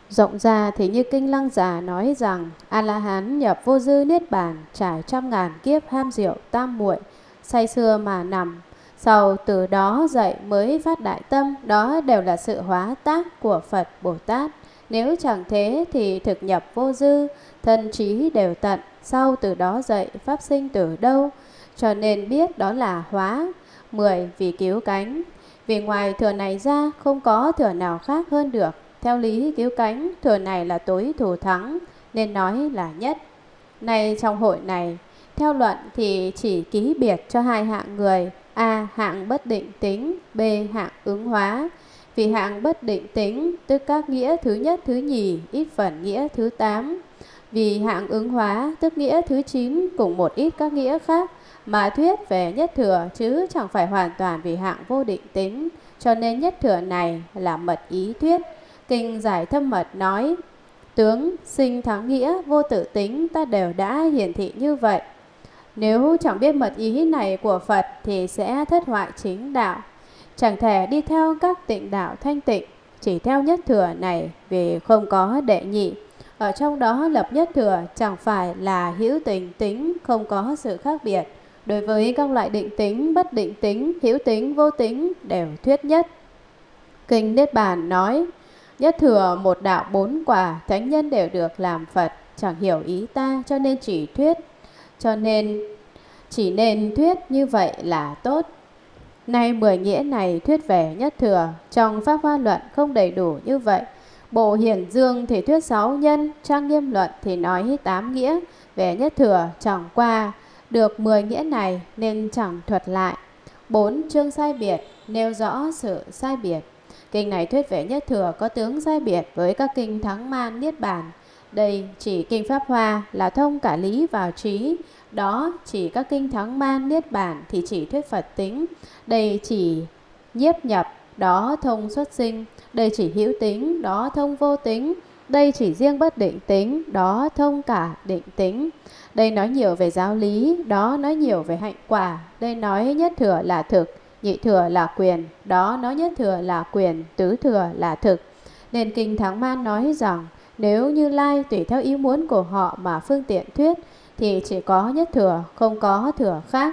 Rộng ra thì như Kinh Lăng Già nói rằng A-la-hán nhập vô dư niết bàn, trải 100.000 kiếp ham rượu tam muội, say sưa mà nằm. Sau từ đó dậy mới phát đại tâm, đó đều là sự hóa tác của Phật Bồ Tát. Nếu chẳng thế thì thực nhập vô dư, thân trí đều tận, sau từ đó dậy pháp sinh từ đâu? Cho nên biết đó là hóa. 10. Vì cứu cánh. Vì ngoài thừa này ra không có thừa nào khác hơn được. Theo lý cứu cánh, thừa này là tối thủ thắng, nên nói là nhất. Nay trong hội này, theo luận thì chỉ ký biệt cho hai hạng người. A. Hạng bất định tính, B. Hạng ứng hóa. Vì hạng bất định tính, tức các nghĩa thứ nhất, thứ nhì, ít phần nghĩa thứ 8. Vì hạng ứng hóa, tức nghĩa thứ 9 cùng một ít các nghĩa khác, mà thuyết về nhất thừa chứ chẳng phải hoàn toàn vì hạng vô định tính. Cho nên nhất thừa này là mật ý thuyết. Kinh Giải Thâm Mật nói: tướng sinh thắng nghĩa vô tự tính ta đều đã hiển thị như vậy. Nếu chẳng biết mật ý này của Phật thì sẽ thất hoại chính đạo, chẳng thể đi theo các tịnh đạo thanh tịnh. Chỉ theo nhất thừa này vì không có đệ nhị. Ở trong đó lập nhất thừa chẳng phải là hữu tình tính, không có sự khác biệt. Đối với các loại định tính, bất định tính, hữu tính, vô tính đều thuyết nhất. Kinh Niết Bàn nói: nhất thừa một đạo 4 quả, thánh nhân đều được làm Phật, chẳng hiểu ý ta cho nên chỉ thuyết. Cho nên chỉ nên thuyết như vậy là tốt. Nay 10 nghĩa này thuyết về nhất thừa, trong Pháp Hoa Luận không đầy đủ như vậy. Bộ Hiển Dương thì thuyết 6 nhân, Trang Nghiêm Luận thì nói 8 nghĩa. Về nhất thừa chẳng qua được 10 nghĩa này nên chẳng thuật lại. 4 chương sai biệt nêu rõ sự sai biệt. Kinh này thuyết về nhất thừa có tướng sai biệt với các kinh Thắng Man Niết Bàn. Đây chỉ kinh Pháp Hoa là thông cả lý vào trí. Đó chỉ các kinh Thắng Man Niết Bàn thì chỉ thuyết Phật tính. Đây chỉ nhiếp nhập, đó thông xuất sinh. Đây chỉ hữu tính, đó thông vô tính. Đây chỉ riêng bất định tính, đó thông cả định tính. Đây nói nhiều về giáo lý, đó nói nhiều về hạnh quả. Đây nói nhất thừa là thực, nhị thừa là quyền, đó nói nhất thừa là quyền, tứ thừa là thực. Nên kinh Thắng Man nói rằng nếu Như Lai tùy theo ý muốn của họ mà phương tiện thuyết thì chỉ có nhất thừa, không có thừa khác.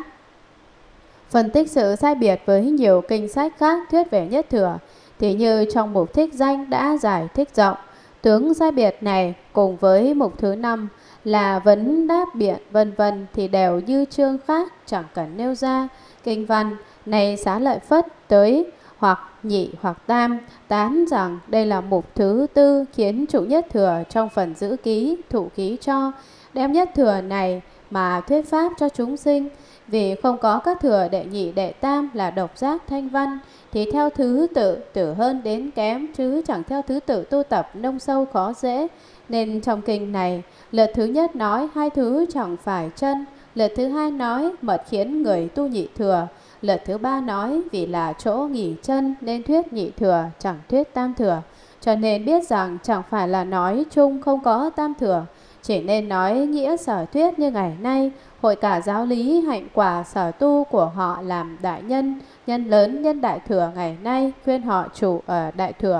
Phân tích sự sai biệt với nhiều kinh sách khác thuyết về nhất thừa thì như trong mục thích danh đã giải thích rộng. Tướng sai biệt này cùng với mục thứ 5 là vấn đáp biện vân vân thì đều như chương khác, chẳng cần nêu ra. Kinh văn này Xá Lợi Phất tới hoặc nhị hoặc tam tán rằng đây là mục thứ 4 khiến chủ nhất thừa trong phần giữ ký, thụ ký cho, đem nhất thừa này mà thuyết pháp cho chúng sinh. Vì không có các thừa đệ nhị đệ tam là độc giác thanh văn thì theo thứ tự từ hơn đến kém, chứ chẳng theo thứ tự tu tập nông sâu khó dễ. Nên trong kinh này lượt thứ nhất nói hai thứ chẳng phải chân, lượt thứ hai nói mật khiến người tu nhị thừa, lượt thứ ba nói vì là chỗ nghỉ chân nên thuyết nhị thừa, chẳng thuyết tam thừa. Cho nên biết rằng chẳng phải là nói chung không có tam thừa, chỉ nên nói nghĩa sở thuyết như ngày nay. Hội cả giáo lý hạnh quả sở tu của họ làm đại nhân, nhân lớn nhân đại thừa ngày nay, khuyên họ chủ ở đại thừa.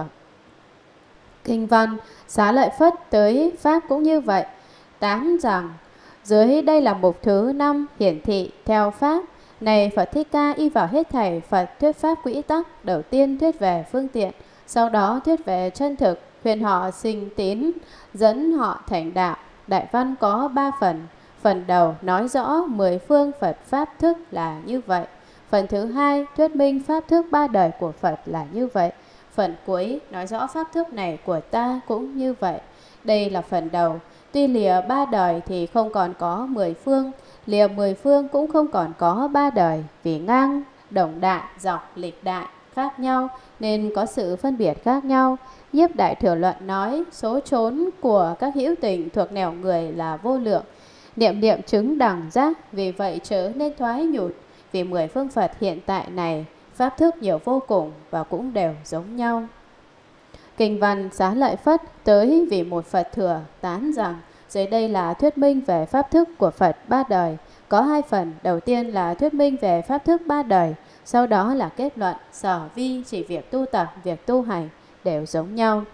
Kinh văn Xá Lợi Phất tới Pháp cũng như vậy, tán rằng dưới đây là mục thứ 5 hiển thị theo Pháp. Này Phật Thích Ca y vào hết thảy Phật thuyết Pháp quỹ tắc, đầu tiên thuyết về phương tiện, sau đó thuyết về chân thực, khuyên họ sinh tín, dẫn họ thành đạo. Đại văn có 3 phần. Phần đầu nói rõ 10 phương Phật Pháp thức là như vậy. Phần thứ hai thuyết minh Pháp thức 3 đời của Phật là như vậy. Phần cuối nói rõ Pháp thức này của ta cũng như vậy. Đây là phần đầu. Tuy lìa 3 đời thì không còn có 10 phương, lìa 10 phương cũng không còn có 3 đời. Vì ngang, đồng đại, dọc, lịch đại khác nhau nên có sự phân biệt khác nhau. Nhiếp Đại Thừa Luận nói số chốn của các hữu tình thuộc nẻo người là vô lượng, niệm niệm chứng đẳng giác, vì vậy chớ nên thoái nhụt. Vì 10 phương Phật hiện tại này pháp thức nhiều vô cùng và cũng đều giống nhau. Kinh văn Xá Lợi Phất tới vì một Phật thừa tán rằng dưới đây là thuyết minh về pháp thức của Phật 3 đời. Có 2 phần, đầu tiên là thuyết minh về pháp thức 3 đời, sau đó là kết luận sở vi chỉ việc tu tập, việc tu hành đều giống nhau.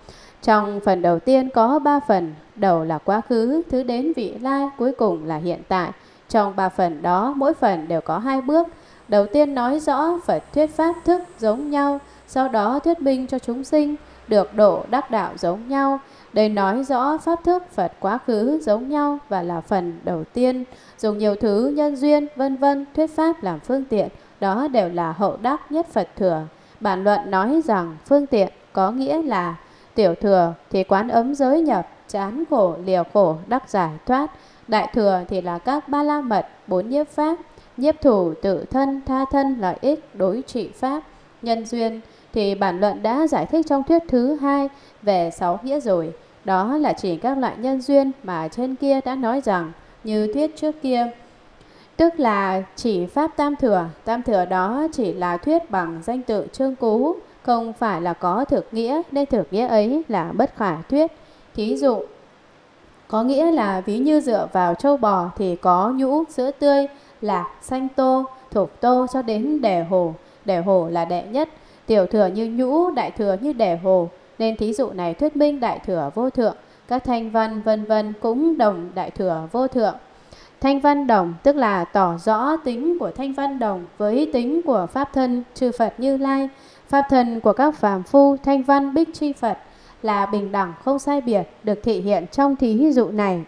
Trong phần đầu tiên có 3 phần, đầu là quá khứ, thứ đến vị lai, cuối cùng là hiện tại. Trong 3 phần đó, mỗi phần đều có 2 bước. Đầu tiên nói rõ Phật thuyết pháp thức giống nhau, sau đó thuyết minh cho chúng sinh được độ đắc đạo giống nhau. Đây nói rõ pháp thức Phật quá khứ giống nhau và là phần đầu tiên. Dùng nhiều thứ nhân duyên vân vân thuyết pháp làm phương tiện, đó đều là hậu đắc nhất Phật thừa. Bản luận nói rằng phương tiện có nghĩa là tiểu thừa thì quán ấm giới nhập, chán khổ liều khổ đắc giải thoát. Đại thừa thì là các ba la mật, 4 nhiếp pháp, nhiếp thủ, tự thân, tha thân, lợi ích, đối trị pháp. Nhân duyên thì bản luận đã giải thích trong thuyết thứ 2 về 6 nghĩa rồi. Đó là chỉ các loại nhân duyên mà trên kia đã nói rằng như thuyết trước kia, tức là chỉ pháp tam thừa. Tam thừa đó chỉ là thuyết bằng danh tự chương cú, không phải là có thực nghĩa, nên thực nghĩa ấy là bất khả thuyết. Thí dụ, có nghĩa là ví như dựa vào trâu bò thì có nhũ, sữa tươi, lạc, xanh tô, thục tô cho đến đề hồ. Đề hồ là đệ nhất, tiểu thừa như nhũ, đại thừa như đề hồ. Nên thí dụ này thuyết minh đại thừa vô thượng. Các thanh văn vân vân cũng đồng đại thừa vô thượng. Thanh văn đồng tức là tỏ rõ tính của thanh văn đồng với tính của pháp thân chư Phật Như Lai. Pháp thân của các phàm phu thanh văn bích chi Phật là bình đẳng không sai biệt, được thị hiện trong thí dụ này.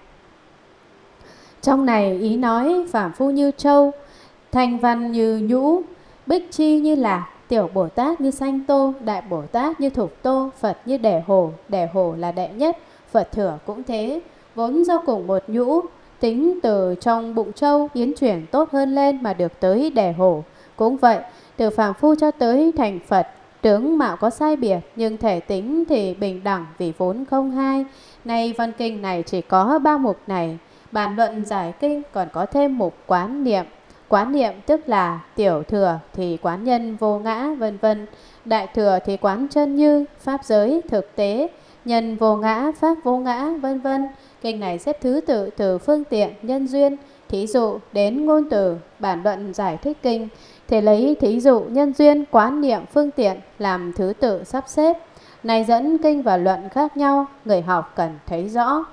Trong này ý nói phàm phu như trâu, thanh văn như nhũ, bích chi như lạc, tiểu Bồ Tát như xanh tô, đại Bồ Tát như thục tô, Phật như đề hồ là đệ nhất, Phật thừa cũng thế. Vốn do cùng một nhũ, tính từ trong bụng trâu yến chuyển tốt hơn lên mà được tới đề hồ. Cũng vậy, từ phàm phu cho tới thành Phật, tướng mạo có sai biệt nhưng thể tính thì bình đẳng vì vốn không hai. Nay văn kinh này chỉ có 3 mục này. Bản luận giải kinh còn có thêm mục quán niệm. Quán niệm tức là tiểu thừa thì quán nhân vô ngã vân vân, đại thừa thì quán chân như, pháp giới thực tế, nhân vô ngã, pháp vô ngã vân vân. Kinh này xếp thứ tự từ phương tiện nhân duyên, thí dụ đến ngôn từ. Bản luận giải thích kinh thì lấy thí dụ nhân duyên, quán niệm, phương tiện làm thứ tự sắp xếp. Này dẫn kinh và luận khác nhau, người học cần thấy rõ.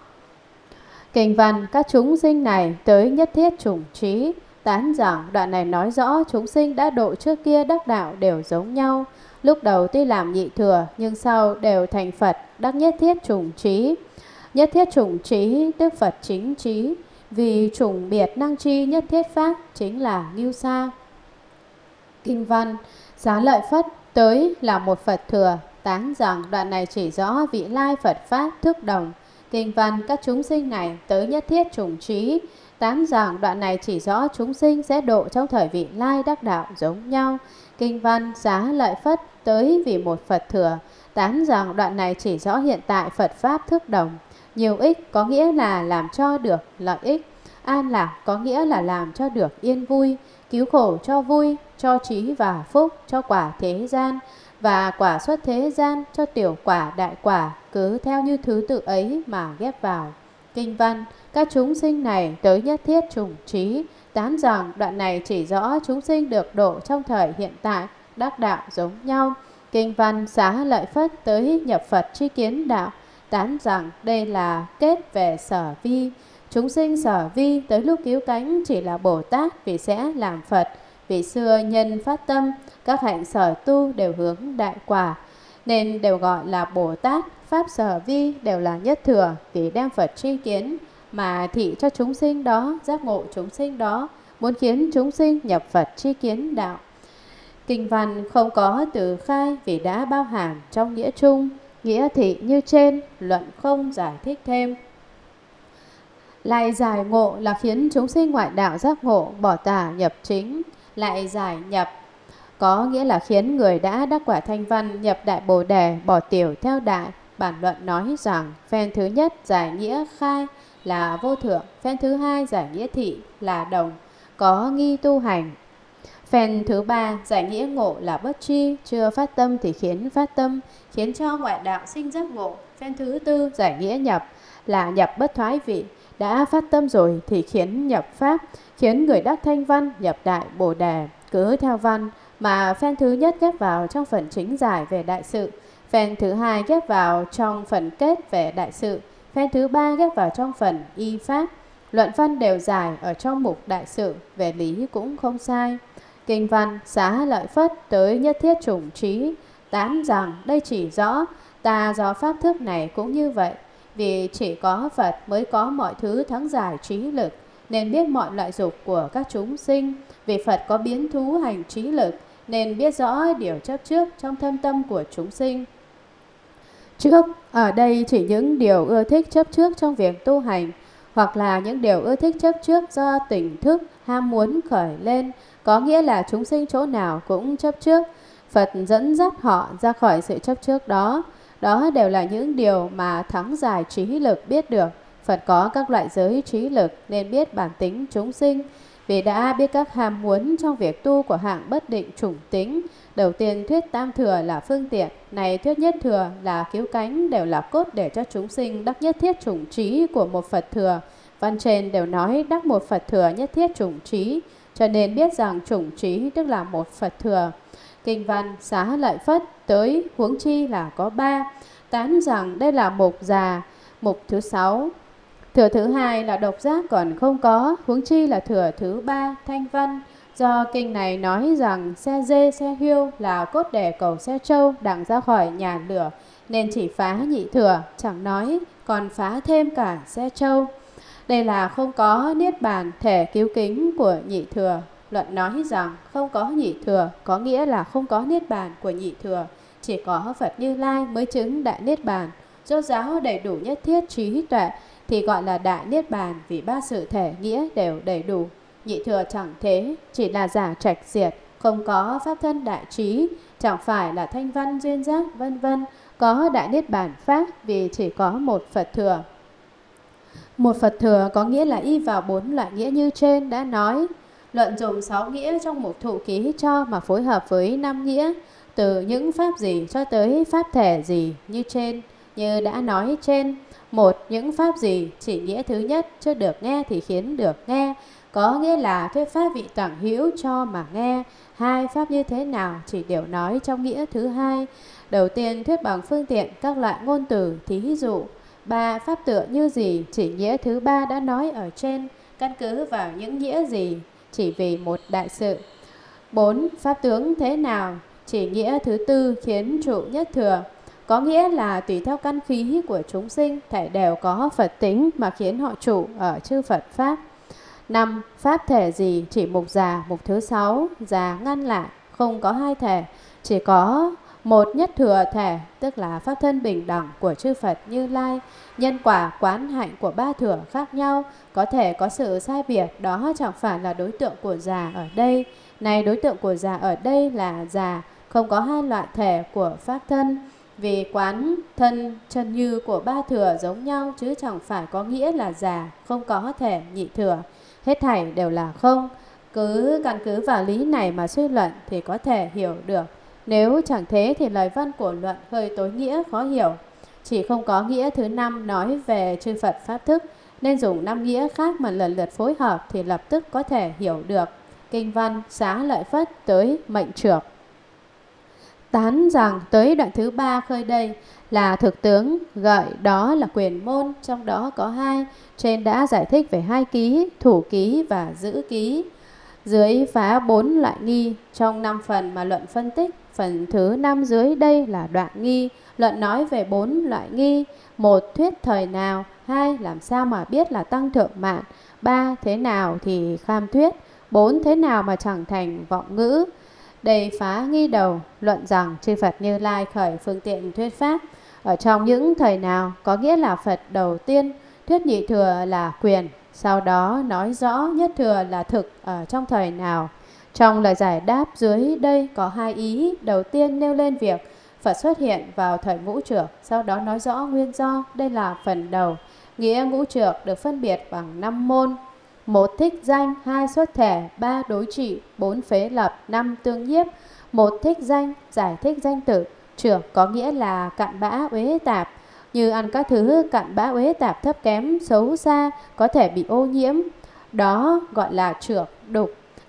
Kinh văn các chúng sinh này tới nhất thiết chủng trí, tán giảng đoạn này nói rõ chúng sinh đã độ trước kia đắc đạo đều giống nhau. Lúc đầu tuy làm nhị thừa nhưng sau đều thành Phật đắc nhất thiết chủng trí. Nhất thiết chủng trí tức Phật chính trí, vì chủng biệt năng chi nhất thiết pháp chính là Ngưu Sa. Kinh văn Xá Lợi Phất tới là một Phật thừa, tán giảng đoạn này chỉ rõ vị lai Phật pháp thức đồng. Kinh văn các chúng sinh này tới nhất thiết chủng trí, tán giảng đoạn này chỉ rõ chúng sinh sẽ độ trong thời vị lai đắc đạo giống nhau. Kinh văn Xá Lợi Phất tới vì một Phật thừa, tán giảng đoạn này chỉ rõ hiện tại Phật pháp thức đồng. Nhiều ích có nghĩa là làm cho được lợi ích, an lạc có nghĩa là làm cho được yên vui, cứu khổ cho vui, cho trí và phúc, cho quả thế gian và quả xuất thế gian, cho tiểu quả đại quả, cứ theo như thứ tự ấy mà ghép vào. Kinh văn các chúng sinh này tới nhất thiết chủng trí, tán giảng đoạn này chỉ rõ chúng sinh được độ trong thời hiện tại đắc đạo giống nhau. Kinh văn Xá Lợi Phất tới nhập Phật tri kiến đạo, tán rằng đây là kết về sở vi. Chúng sinh sở vi tới lúc cứu cánh chỉ là Bồ Tát vì sẽ làm Phật. Vì xưa nhân phát tâm, các hạnh sở tu đều hướng đại quả, nên đều gọi là Bồ Tát. Pháp sở vi đều là nhất thừa vì đem Phật tri kiến mà thị cho chúng sinh đó, giác ngộ chúng sinh đó, muốn khiến chúng sinh nhập Phật tri kiến đạo. Kinh văn không có từ khai vì đã bao hàm trong nghĩa chung, nghĩa thị như trên, luận không giải thích thêm. Lại giải ngộ là khiến chúng sinh ngoại đạo giác ngộ, bỏ tà nhập chính. Lại giải nhập có nghĩa là khiến người đã đắc quả thanh văn nhập đại bồ đề, bỏ tiểu theo đại. Bản luận nói rằng phen thứ nhất giải nghĩa khai là vô thượng, phen thứ hai giải nghĩa thị là đồng, có nghi tu hành. Phen thứ ba giải nghĩa ngộ là bất tri, chưa phát tâm thì khiến phát tâm, khiến cho ngoại đạo sinh giác ngộ. Phen thứ tư giải nghĩa nhập là nhập bất thoái vị, đã phát tâm rồi thì khiến nhập pháp, khiến người đắc thanh văn nhập đại bồ đề, cứ theo văn mà phen thứ nhất ghép vào trong phần chính giải về đại sự. Phen thứ hai ghép vào trong phần kết về đại sự, phen thứ ba ghép vào trong phần y pháp. Luận văn đều dài ở trong mục đại sự, về lý cũng không sai. Kinh văn Xá Lợi Phất tới nhất thiết chủng trí, tán rằng đây chỉ rõ ta do pháp thức này cũng như vậy. Vì chỉ có Phật mới có mọi thứ thắng giải trí lực, nên biết mọi loại dục của các chúng sinh. Vì Phật có biến thú hành trí lực, nên biết rõ điều chấp trước trong thâm tâm của chúng sinh. Trước ở đây chỉ những điều ưa thích chấp trước trong việc tu hành, hoặc là những điều ưa thích chấp trước do tỉnh thức ham muốn khởi lên, có nghĩa là chúng sinh chỗ nào cũng chấp trước. Phật dẫn dắt họ ra khỏi sự chấp trước đó. Đó đều là những điều mà thắng giải trí lực biết được. Phật có các loại giới trí lực nên biết bản tính chúng sinh. Vì đã biết các ham muốn trong việc tu của hạng bất định chủng tính. Đầu tiên thuyết tam thừa là phương tiện, này thuyết nhất thừa là cứu cánh, đều là cốt để cho chúng sinh đắc nhất thiết chủng trí của một Phật thừa. Văn trên đều nói đắc một Phật thừa nhất thiết chủng trí, cho nên biết rằng chủng trí tức là một Phật thừa. Kinh văn Xá Lợi Phất tới huống chi là có 3, tán rằng đây là mục già, mục thứ 6. Thừa thứ 2 là độc giác còn không có, huống chi là thừa thứ 3 thanh văn. Do kinh này nói rằng xe dê xe hươu là cốt để cầu xe trâu đặng ra khỏi nhà lửa, nên chỉ phá nhị thừa, chẳng nói còn phá thêm cả xe trâu. Đây là không có niết bàn thể cứu kính của nhị thừa. Luận nói rằng không có nhị thừa có nghĩa là không có niết bàn của nhị thừa. Chỉ có Phật Như Lai mới chứng đại niết bàn. Rốt ráo đầy đủ nhất thiết trí tuệ thì gọi là đại niết bàn, vì ba sự thể nghĩa đều đầy đủ. Nhị thừa chẳng thế, chỉ là giả trạch diệt, không có pháp thân đại trí, chẳng phải là thanh văn duyên giác vân vân. Có đại niết bàn pháp vì chỉ có một Phật thừa. Một Phật thừa có nghĩa là y vào 4 loại nghĩa như trên đã nói. Luận dùng 6 nghĩa trong mục thụ ký cho mà phối hợp với 5 nghĩa, từ những pháp gì cho tới pháp thể gì như trên. Như đã nói trên, một những pháp gì chỉ nghĩa thứ nhất, chưa được nghe thì khiến được nghe, có nghĩa là thuyết pháp vị tẳng hữu cho mà nghe. Hai pháp như thế nào chỉ đều nói trong nghĩa thứ hai. Đầu tiên thuyết bằng phương tiện các loại ngôn từ thí dụ. 3 pháp tựa như gì chỉ nghĩa thứ 3 đã nói ở trên, căn cứ vào những nghĩa gì chỉ vì một đại sự. 4 pháp tướng thế nào chỉ nghĩa thứ 4 khiến trụ nhất thừa, có nghĩa là tùy theo căn khí của chúng sinh thể đều có Phật tính mà khiến họ trụ ở chư Phật pháp. 5 pháp thể gì chỉ mục già, mục thứ 6 già ngăn lại, không có hai thể, chỉ có một nhất thừa thể, tức là pháp thân bình đẳng của chư Phật Như Lai. Nhân quả quán hạnh của 3 thừa khác nhau, có thể có sự sai biệt, đó chẳng phải là đối tượng của già ở đây. Này đối tượng của già ở đây là già, không có hai loại thể của pháp thân. Vì quán thân chân như của 3 thừa giống nhau, chứ chẳng phải có nghĩa là già, không có thể nhị thừa. Hết thảy đều là không. Cứ căn cứ vào lý này mà suy luận thì có thể hiểu được. Nếu chẳng thế thì lời văn của luận hơi tối nghĩa khó hiểu. Chỉ không có nghĩa thứ 5 nói về chư Phật pháp thức, nên dùng 5 nghĩa khác mà lần lượt phối hợp thì lập tức có thể hiểu được. Kinh văn Xá Lợi Phất tới mệnh trược, tán rằng tới đoạn thứ 3 khơi đây là thực tướng, gợi đó là quyền môn, trong đó có 2. Trên đã giải thích về 2 ký, thủ ký và giữ ký. Dưới phá 4 loại nghi trong 5 phần mà luận phân tích. Phần thứ 5 dưới đây là đoạn nghi. Luận nói về 4 loại nghi. 1 thuyết thời nào, 2 làm sao mà biết là tăng thượng mạng, 3 thế nào thì kham thuyết, 4 thế nào mà chẳng thành vọng ngữ. Đây phá nghi đầu, luận rằng chư Phật Như Lai khởi phương tiện thuyết pháp ở trong những thời nào, có nghĩa là Phật đầu tiên thuyết nhị thừa là quyền, sau đó nói rõ nhất thừa là thực ở trong thời nào. Trong lời giải đáp dưới đây có 2 ý. Đầu tiên nêu lên việc Phật xuất hiện vào thời ngũ trược, sau đó nói rõ nguyên do. Đây là phần đầu. Nghĩa ngũ trược được phân biệt bằng 5 môn: 1 thích danh, 2 xuất thể, 3 đối trị, 4 phế lập, 5 tương nhiếp. 1 thích danh giải thích danh tự. Trược có nghĩa là cặn bã uế tạp, như ăn các thứ cặn bã uế tạp thấp kém xấu xa, có thể bị ô nhiễm, đó gọi là trược đục.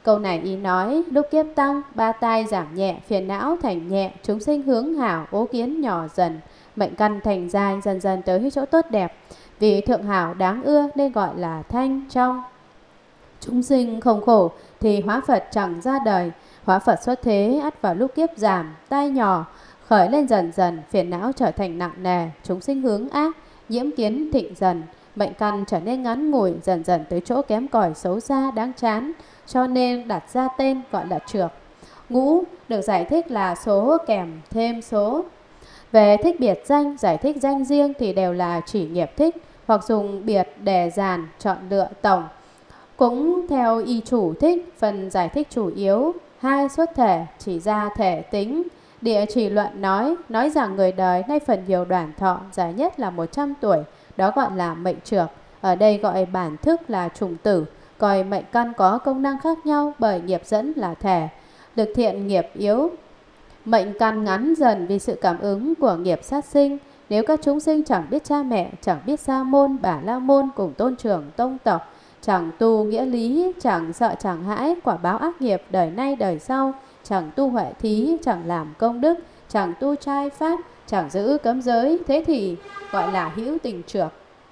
Câu này ý nói lúc kiếp tăng, ba tai giảm nhẹ, phiền não thành nhẹ, chúng sinh hướng hảo, ố kiến nhỏ dần, mệnh căn thành dài, dần dần tới chỗ tốt đẹp. Vì thượng hảo đáng ưa nên gọi là thanh trong. Chúng sinh không khổ thì hóa Phật chẳng ra đời. Hóa Phật xuất thế ắt vào lúc kiếp giảm, tai nhỏ khởi lên dần dần, phiền não trở thành nặng nề, chúng sinh hướng ác, nhiễm kiến thịnh dần, mệnh căn trở nên ngắn ngủi, dần dần tới chỗ kém cỏi xấu xa đáng chán, cho nên đặt ra tên gọi là trược. Ngũ được giải thích là số kèm thêm số. Về thích biệt danh, giải thích danh riêng thì đều là chỉ nghiệp thích, hoặc dùng biệt đề dàn chọn lựa tổng. Cũng theo y chủ thích, phần giải thích chủ yếu hai xuất thể chỉ ra thể tính. Địa chỉ luận nói rằng người đời nay phần nhiều đoàn thọ, dài nhất là 100 tuổi, đó gọi là mệnh trược. Ở đây gọi bản thức là trùng tử, coi mệnh căn có công năng khác nhau bởi nghiệp dẫn là thể. Lực thiện nghiệp yếu, mệnh căn ngắn dần vì sự cảm ứng của nghiệp sát sinh. Nếu các chúng sinh chẳng biết cha mẹ, chẳng biết sa môn, bà la môn cùng tôn trưởng tông tộc, chẳng tu nghĩa lý, chẳng sợ chẳng hãi quả báo ác nghiệp đời nay đời sau, chẳng tu huệ thí, chẳng làm công đức, chẳng tu trai pháp, chẳng giữ cấm giới, thế thì gọi là hữu tình trược.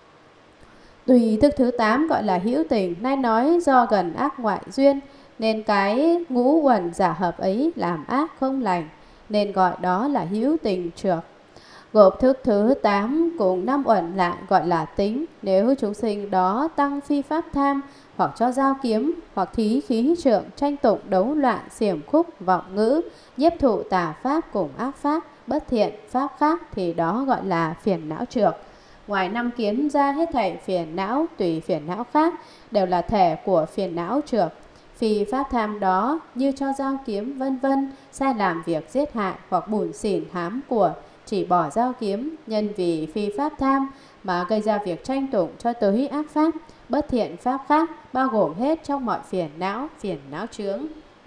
Tùy thức thứ 8 gọi là hữu tình, nay nói do gần ác ngoại duyên, nên cái ngũ uẩn giả hợp ấy làm ác không lành, nên gọi đó là hữu tình trược. Gộp thức thứ 8 cùng 5 uẩn lại gọi là tính. Nếu chúng sinh đó tăng phi pháp tham, hoặc cho giao kiếm, hoặc thí khí trượng, tranh tụng đấu loạn, xiểm khúc, vọng ngữ, nhiếp thụ tà pháp cùng ác pháp, bất thiện pháp khác, thì đó gọi là phiền não trược. Ngoài 5 kiến ra, hết thảy phiền não tùy phiền não khác đều là thể của phiền não trược. Phi pháp tham đó như cho giao kiếm vân vân, sai làm việc giết hại hoặc bủn xỉn hám của, chỉ bỏ giao kiếm, nhân vì phi pháp tham mà gây ra việc tranh tụng cho tới ác pháp, bất thiện pháp khác, bao gồm hết trong mọi phiền não chướng.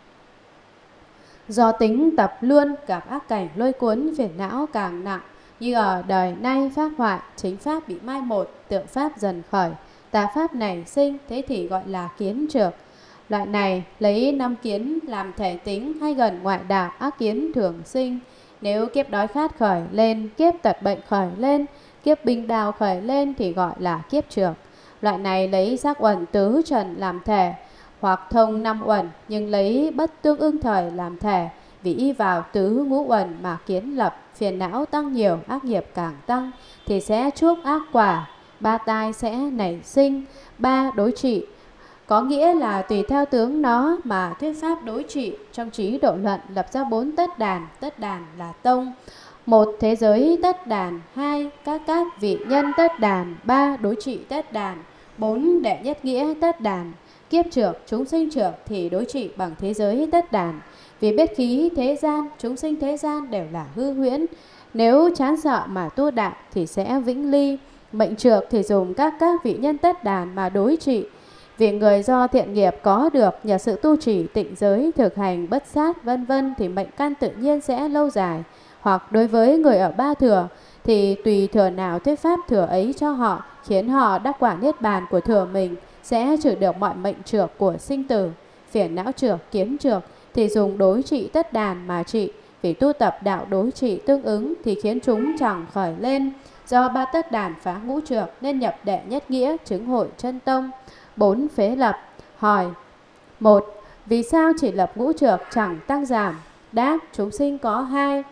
Do tính tập luôn gặp ác cảnh lôi cuốn, phiền não càng nặng, như ở đời nay pháp hoại, chính pháp bị mai một, tượng pháp dần khởi, tà pháp nảy sinh, thế thì gọi là kiến trược. Loại này lấy 5 kiến làm thể tính, hay gần ngoại đạo, ác kiến thường sinh. Nếu kiếp đói khát khởi lên, kiếp tật bệnh khởi lên, kiếp binh đao khởi lên thì gọi là kiếp trược. Loại này lấy sắc uẩn tứ trần làm thể, hoặc thông 5 uẩn nhưng lấy bất tương ưng thời làm thể, vì y vào tứ ngũ uẩn mà kiến lập, phiền não tăng nhiều, ác nghiệp càng tăng thì sẽ chuốc ác quả, ba tai sẽ nảy sinh, ba đối trị. Có nghĩa là tùy theo tướng nó mà thuyết pháp đối trị. Trong trí độ luận lập ra 4 tất đàn là tông. 1 thế giới tất đàn, 2 các vị nhân tất đàn, 3 đối trị tất đàn, 4 đệ nhất nghĩa tất đàn. Kiếp trược, chúng sinh trược thì đối trị bằng thế giới tất đàn. Vì biết khí thế gian, chúng sinh thế gian đều là hư huyễn, nếu chán sợ mà tu đạo thì sẽ vĩnh ly. Mệnh trược thì dùng các vị nhân tất đàn mà đối trị. Vì người do thiện nghiệp có được nhờ sự tu trì tịnh giới, thực hành bất sát vân vân thì mệnh căn tự nhiên sẽ lâu dài. Hoặc đối với người ở ba thừa thì tùy thừa nào thuyết pháp thừa ấy cho họ, khiến họ đắc quả niết bàn của thừa mình, sẽ trừ được mọi mệnh trược của sinh tử. Phiền não trược, kiến trược thì dùng đối trị tất đàn mà trị. Vì tu tập đạo đối trị tương ứng thì khiến chúng chẳng khởi lên. Do ba tất đàn phá ngũ trược nên nhập đệ nhất nghĩa, chứng hội chân tông. 4 phế lập. Hỏi: 1. Vì sao chỉ lập ngũ trược chẳng tăng giảm? Đáp: chúng sinh có 2.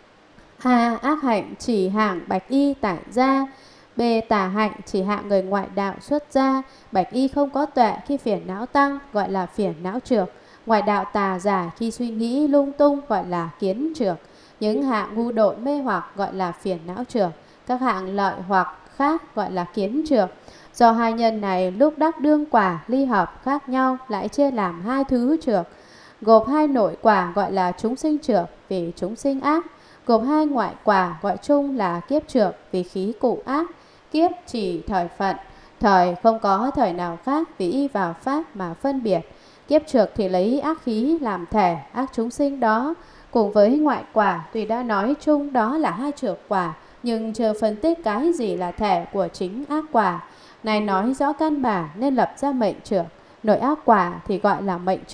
A. Ác hạnh chỉ hạng bạch y tại gia. B. Tà hạnh chỉ hạng người ngoại đạo xuất gia. Bạch y không có tuệ khi phiền não tăng gọi là phiền não trược. Ngoại đạo tà giả khi suy nghĩ lung tung gọi là kiến trược. Những hạng ngu độn mê hoặc gọi là phiền não trược. Các hạng lợi hoặc khác gọi là kiến trược. Do hai nhân này lúc đắc đương quả ly hợp khác nhau lại chia làm 2 thứ trược. Gộp 2 nội quả gọi là chúng sinh trược vì chúng sinh ác. Gộp 2 ngoại quả gọi chung là kiếp trược vì khí cụ ác. Kiếp chỉ thời phận, thời không có thời nào khác vì y vào pháp mà phân biệt. Kiếp trược thì lấy ác khí làm thể, ác chúng sinh đó. Cùng với ngoại quả tuy đã nói chung đó là 2 trược quả, nhưng chưa phân tích cái gì là thể của chính ác quả. Này nói rõ căn bản nên lập ra mệnh trược. Nội ác quả thì gọi là mệnh trược.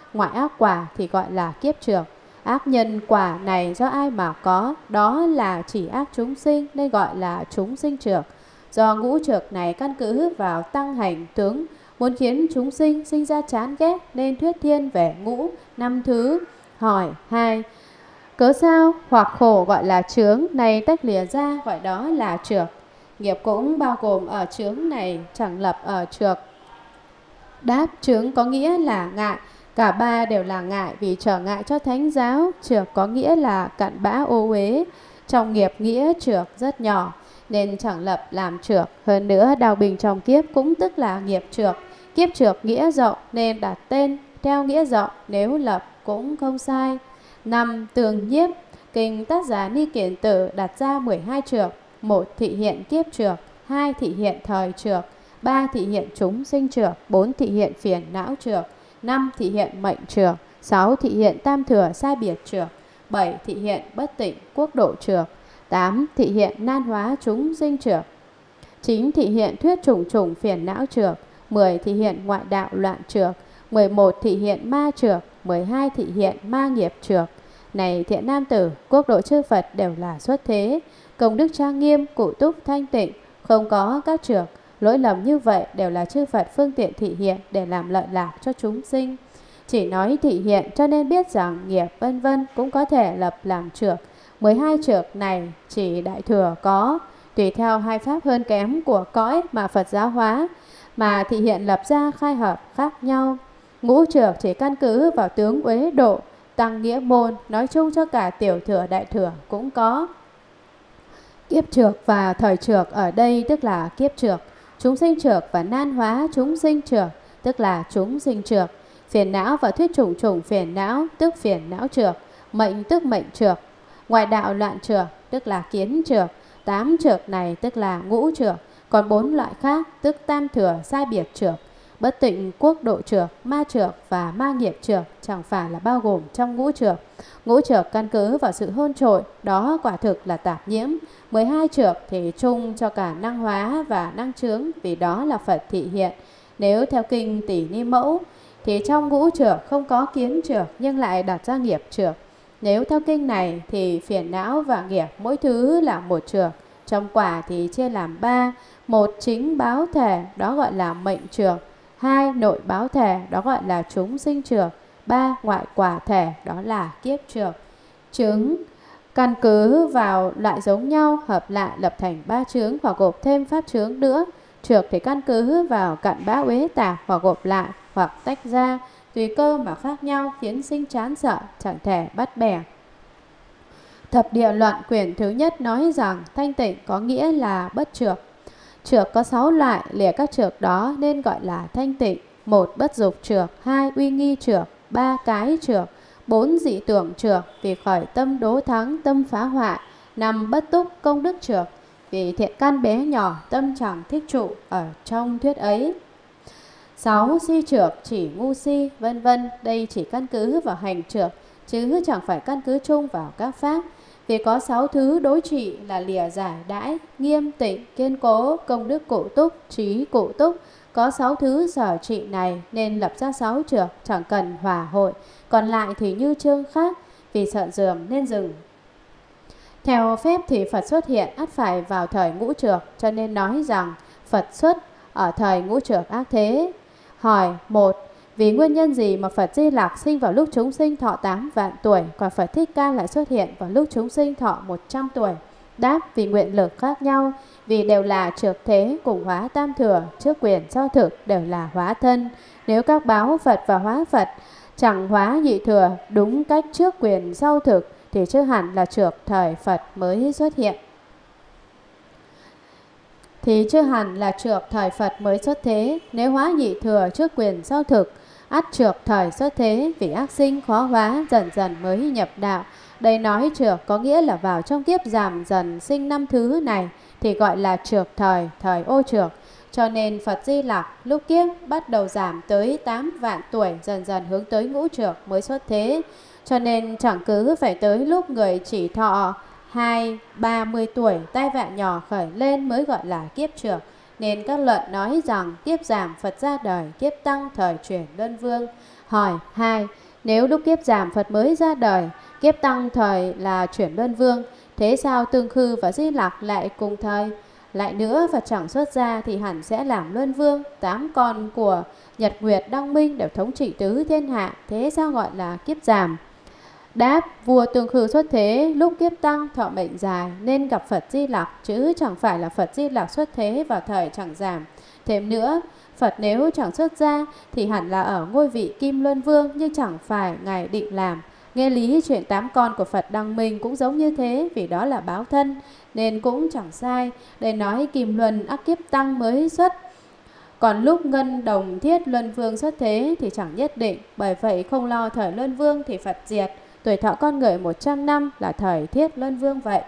ngoại ác quả thì gọi là kiếp trược. Ác nhân quả này do ai mà có? Đó là chỉ ác chúng sinh nên gọi là chúng sinh trược. Do ngũ trược này căn cứ vào tăng hành tướng, muốn khiến chúng sinh sinh ra chán ghét nên thuyết thiên về ngũ năm thứ. Hỏi 2. Cớ sao hoặc khổ gọi là chướng này tách lìa ra gọi đó là trược? Nghiệp cũng bao gồm ở chướng này, chẳng lập ở trược. Đáp, chướng có nghĩa là ngại, cả ba đều là ngại vì trở ngại cho thánh giáo. Trược có nghĩa là cặn bã ô uế, trong nghiệp nghĩa trược rất nhỏ nên chẳng lập làm trược. Hơn nữa đào bình trong kiếp cũng tức là nghiệp trược. Kiếp trược nghĩa rộng nên đặt tên theo nghĩa rộng, nếu lập cũng không sai. 5. Tường nhiếp. Kinh Tác Giả Ni Kiền Tử đặt ra 12 trược. 1. Thị hiện kiếp trược. 2. Thị hiện thời trược. 3. Thị hiện chúng sinh trược. 4. Thị hiện phiền não trược. 5. Thị hiện mệnh trược. 6. Thị hiện tam thừa sai biệt trược. 7. Thị hiện bất tịnh quốc độ trược. 8. Thị hiện nan hóa chúng sinh trược. 9. Thị hiện thuyết trùng trùng phiền não trược. 10. Thị hiện ngoại đạo loạn trược. 11. Thị hiện ma trược. 12. Thị hiện ma nghiệp trược. Này thiện nam tử, quốc độ chư Phật đều là xuất thế, công đức trang nghiêm, cụ túc thanh tịnh, không có các trược. Lỗi lầm như vậy đều là chư Phật phương tiện thị hiện để làm lợi lạc cho chúng sinh. Chỉ nói thị hiện cho nên biết rằng nghiệp vân vân cũng có thể lập làm trược. 12 trược này chỉ đại thừa có, tùy theo hai pháp hơn kém của cõi mà Phật giáo hóa, mà thị hiện lập ra khai hợp khác nhau. Ngũ trược chỉ căn cứ vào tướng uế độ, tăng nghĩa môn, nói chung cho cả tiểu thừa đại thừa cũng có. Kiếp trược và thời trược ở đây tức là kiếp trược. Chúng sinh trược và nan hóa chúng sinh trược tức là chúng sinh trược. Phiền não và thuyết trùng trùng phiền não tức phiền não trược. Mệnh tức mệnh trược. Ngoại đạo loạn trược tức là kiến trược. 8 trược này tức là ngũ trược. Còn 4 loại khác tức tam thừa sai biệt trược, bất tịnh quốc độ trược, ma trược và ma nghiệp trược chẳng phải là bao gồm trong ngũ trược. Ngũ trược căn cứ vào sự hôn trội, đó quả thực là tạp nhiễm. 12 trược thì chung cho cả năng hóa và năng chướng, vì đó là Phật thị hiện. Nếu theo kinh Tỷ Ni Mẫu thì trong ngũ trược không có kiến trược nhưng lại đặt ra nghiệp trược. Nếu theo kinh này thì phiền não và nghiệp mỗi thứ là một trược. Trong quả thì chia làm 3. 1. Chính báo thể, đó gọi là mệnh trược. 2. Nội báo thể, đó gọi là chúng sinh trược. 3. Ngoại quả thể, đó là kiếp trược. Chứng căn cứ vào loại giống nhau, hợp lại lập thành 3 chướng hoặc gộp thêm pháp chướng nữa. Trược thì căn cứ vào cặn bã uế tạp hoặc gộp lại hoặc tách ra, tùy cơ mà khác nhau khiến sinh chán sợ, chẳng thể bắt bẻ. Thập địa loạn quyển thứ nhất nói rằng thanh tịnh có nghĩa là bất trược. Trược có 6 loại, lìa các trược đó nên gọi là thanh tịnh. 1. Bất dục trược. 2. Uy nghi trược. 3. Cái trược. 4. Dị tưởng trược, vì khởi tâm đố thắng, tâm phá hoại. 5. Bất túc công đức trược, vì thiện căn bé nhỏ, tâm chẳng thích trụ ở trong thuyết ấy. 6. Si trược chỉ ngu si, vân vân. Đây chỉ căn cứ vào hành trược, chứ chẳng phải căn cứ chung vào các pháp. Vì có 6 thứ đối trị là lìa giải đãi, nghiêm tịnh, kiên cố, công đức cụ túc, trí cụ túc. Có 6 thứ sở trị này nên lập ra 6 trược, chẳng cần hòa hội. Còn lại thì như chương khác, vì sợ dườm nên dừng. Theo phép thì Phật xuất hiện ắt phải vào thời ngũ trược, cho nên nói rằng Phật xuất ở thời ngũ trược ác thế. Hỏi 1. Vì nguyên nhân gì mà Phật Di Lặc sinh vào lúc chúng sinh thọ 8 vạn tuổi, còn Phật Thích Ca lại xuất hiện vào lúc chúng sinh thọ 100 tuổi? Đáp, vì nguyện lực khác nhau, vì đều là trược thế cùng hóa tam thừa, trước quyền sau thực đều là hóa thân. Nếu các báo Phật và hóa Phật chẳng hóa nhị thừa đúng cách trước quyền sau thực thì chưa hẳn là trược thời Phật mới xuất hiện. Nếu hóa nhị thừa trước quyền sau thực, ắt trược thời xuất thế, vì ác sinh khó hóa, dần dần mới nhập đạo. Đây nói trược có nghĩa là vào trong kiếp giảm dần sinh 5 thứ này thì gọi là trược thời, thời ô trược. Cho nên Phật Di Lặc lúc kiếp bắt đầu giảm tới 8 vạn tuổi, dần dần hướng tới ngũ trược mới xuất thế. Cho nên chẳng cứ phải tới lúc người chỉ thọ 20-30 tuổi, tai vạ nhỏ khởi lên mới gọi là kiếp trược. Nên các luận nói rằng kiếp giảm Phật ra đời, kiếp tăng thời chuyển luân vương. Hỏi 2. Nếu lúc kiếp Giảm Phật mới ra đời, kiếp Tăng thời là chuyển Luân Vương, thế sao Tương Khư và Di Lặc lại cùng thời? Lại nữa, Phật chẳng xuất gia thì hẳn sẽ làm Luân Vương, 8 con của Nhật Nguyệt Đăng Minh đều thống trị tứ thiên hạ, thế sao gọi là kiếp Giảm? Đáp, vua Tương Khư xuất thế lúc kiếp Tăng thọ mệnh dài nên gặp Phật Di Lặc, chứ chẳng phải là Phật Di Lặc xuất thế vào thời chẳng Giảm. Thêm nữa, Phật nếu chẳng xuất gia thì hẳn là ở ngôi vị Kim Luân Vương, nhưng chẳng phải Ngài định làm. Nghe lý chuyện 8 con của Phật Đăng Minh cũng giống như thế, vì đó là báo thân nên cũng chẳng sai. Để nói Kim Luân ác kiếp Tăng mới xuất, còn lúc Ngân Đồng Thiết Luân Vương xuất thế thì chẳng nhất định. Bởi vậy không lo thời Luân Vương thì Phật diệt, tuổi thọ con người 100 năm là thời Thiết Luân Vương vậy.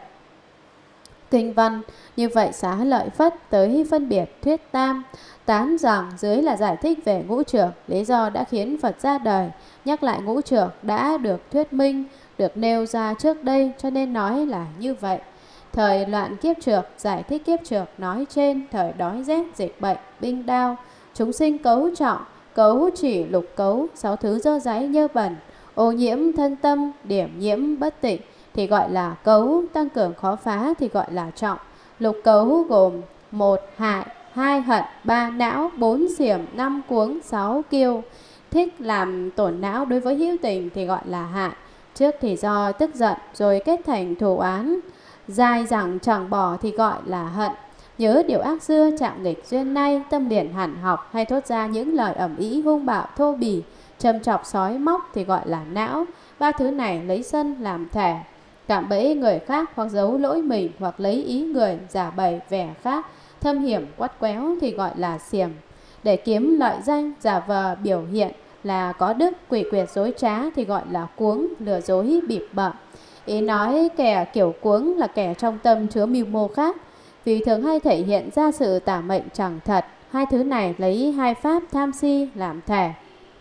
Kinh văn như vậy Xá Lợi Phất tới phân biệt thuyết tam, tán rằng dưới là giải thích về ngũ trược, lý do đã khiến Phật ra đời, nhắc lại ngũ trược đã được thuyết minh, được nêu ra trước đây cho nên nói là như vậy. Thời loạn kiếp trược, giải thích kiếp trược nói trên, thời đói rét, dịch bệnh, binh đao, chúng sinh cấu trọng, cấu chỉ lục cấu, 6 thứ dơ dáy nhơ bẩn, ô nhiễm thân tâm, điểm nhiễm bất tịnh thì gọi là cấu, tăng cường khó phá thì gọi là trọng. Lục cấu gồm 1 hại, 2 hận, 3 não, 4 xiểm, 5 cuống, 6 kiêu. Thích làm tổn não đối với hữu tình thì gọi là hại. Trước thì do tức giận rồi kết thành thù oán, dai dẳng chẳng bỏ thì gọi là hận. Nhớ điều ác xưa chạm nghịch duyên nay, tâm liền hẳn học hay thốt ra những lời ẩm ý hung bạo thô bỉ, châm chọc sói móc thì gọi là não. 3 thứ này lấy sân làm thể, cạm bẫy người khác hoặc giấu lỗi mình, hoặc lấy ý người giả bày vẻ khác, thâm hiểm quắt quéo thì gọi là xiểm. Để kiếm lợi danh, giả vờ biểu hiện là có đức, quỷ quyệt dối trá thì gọi là cuống, lừa dối bịp bợm. Ý nói kẻ kiểu cuống là kẻ trong tâm chứa mưu mô khác, vì thường hay thể hiện ra sự tả mệnh chẳng thật. 2 thứ này lấy 2 pháp tham si làm thể,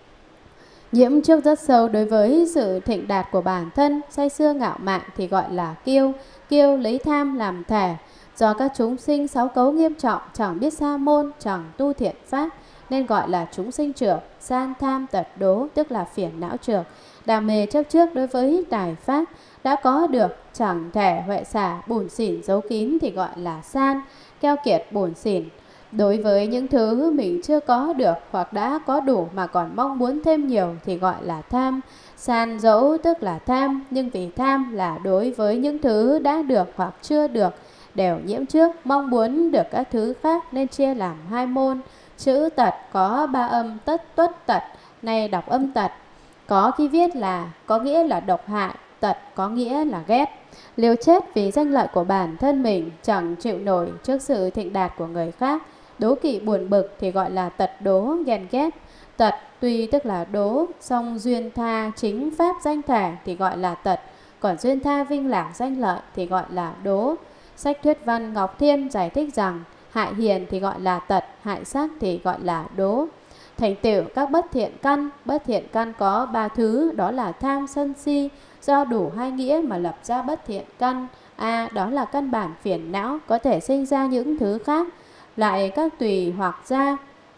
nhiễm trước rất sâu đối với sự thịnh đạt của bản thân, say sưa ngạo mạn thì gọi là kiêu. Kiêu lấy tham làm thể, do các chúng sinh 6 cấu nghiêm trọng, chẳng biết sa môn, chẳng tu thiện pháp nên gọi là chúng sinh trược. San tham tật đố tức là phiền não trược, đam mê chấp trước đối với tài pháp, đã có được chẳng thể huệ xả, bủn xỉn giấu kín thì gọi là san, keo kiệt bủn xỉn. Đối với những thứ mình chưa có được hoặc đã có đủ mà còn mong muốn thêm nhiều thì gọi là tham. San dẫu tức là tham, nhưng vì tham là đối với những thứ đã được hoặc chưa được đều nhiễm trước, mong muốn được các thứ khác nên chia làm 2 môn. Chữ tật có 3 âm tất tuất tật, này đọc âm tật, có khi viết là có nghĩa là độc hại, tật có nghĩa là ghét. Liều chết vì danh lợi của bản thân mình, chẳng chịu nổi trước sự thịnh đạt của người khác. Đố kỵ buồn bực thì gọi là tật đố, ghen ghét. Tật tuy tức là đố, song duyên tha chính pháp danh thể thì gọi là tật, còn duyên tha vinh lạc danh lợi thì gọi là đố. Sách thuyết văn Ngọc Thiên giải thích rằng hại hiền thì gọi là tật, hại sắc thì gọi là đố. Thành tựu các bất thiện căn có 3 thứ, đó là tham sân si, do đủ 2 nghĩa mà lập ra bất thiện căn. A. Đó là căn bản phiền não, có thể sinh ra những thứ khác, lại các tùy hoặc ra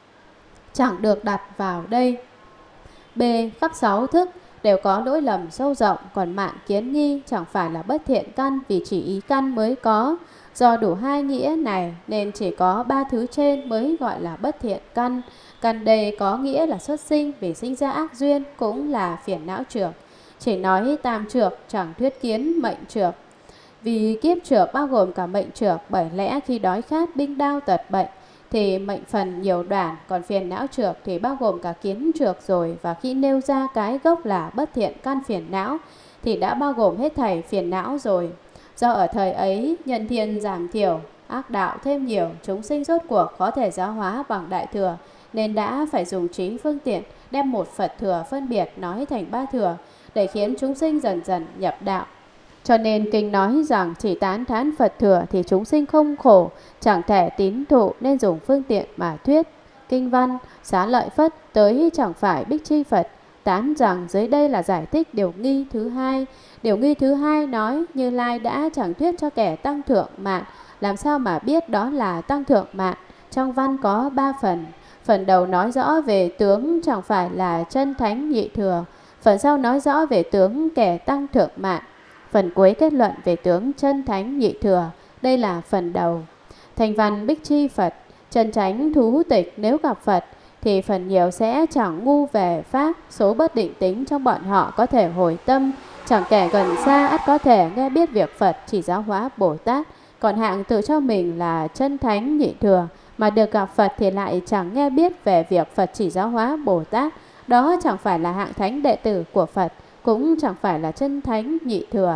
chẳng được đặt vào đây. B. Khắp 6 thức đều có lỗi lầm sâu rộng, còn mạn kiến nghi chẳng phải là bất thiện căn, vì chỉ ý căn mới có. Do đủ 2 nghĩa này nên chỉ có 3 thứ trên mới gọi là bất thiện căn. Căn đây có nghĩa là xuất sinh, vì sinh ra ác duyên cũng là phiền não trược. Chỉ nói tam trược, chẳng thuyết kiến mệnh trược, vì kiếp trược bao gồm cả mệnh trược. Bởi lẽ khi đói khát, binh đao, tật bệnh thì mệnh phần nhiều đoạn, còn phiền não trược thì bao gồm cả kiến trược rồi. Và khi nêu ra cái gốc là bất thiện căn phiền não thì đã bao gồm hết thảy phiền não rồi. Do ở thời ấy nhân thiên giảm thiểu, ác đạo thêm nhiều, chúng sinh rốt cuộc có thể giáo hóa bằng đại thừa, nên đã phải dùng trí phương tiện đem một Phật thừa phân biệt nói thành 3 thừa để khiến chúng sinh dần dần nhập đạo. Cho nên kinh nói rằng chỉ tán thán Phật thừa thì chúng sinh không khổ, chẳng thể tín thụ nên dùng phương tiện mà thuyết. Kinh văn Xá Lợi Phất tới chẳng phải Bích Chi Phật, tán rằng dưới đây là giải thích điều nghi thứ 2. Điều nghi thứ 2 nói Như Lai đã chẳng thuyết cho kẻ tăng thượng mạng, làm sao mà biết đó là tăng thượng mạng. Trong văn có 3 phần. Phần đầu nói rõ về tướng chẳng phải là chân thánh nhị thừa, phần sau nói rõ về tướng kẻ tăng thượng mạng, phần cuối kết luận về tướng chân thánh nhị thừa. Đây là phần đầu. Thành văn Bích Chi Phật. Chân chánh thú tịch nếu gặp Phật thì phần nhiều sẽ chẳng ngu về pháp, số bất định tính trong bọn họ có thể hồi tâm, chẳng kẻ gần xa ắt có thể nghe biết việc Phật chỉ giáo hóa Bồ Tát. Còn hạng tự cho mình là chân thánh nhị thừa mà được gặp Phật thì lại chẳng nghe biết về việc Phật chỉ giáo hóa Bồ Tát, đó chẳng phải là hạng thánh đệ tử của Phật, cũng chẳng phải là chân thánh nhị thừa.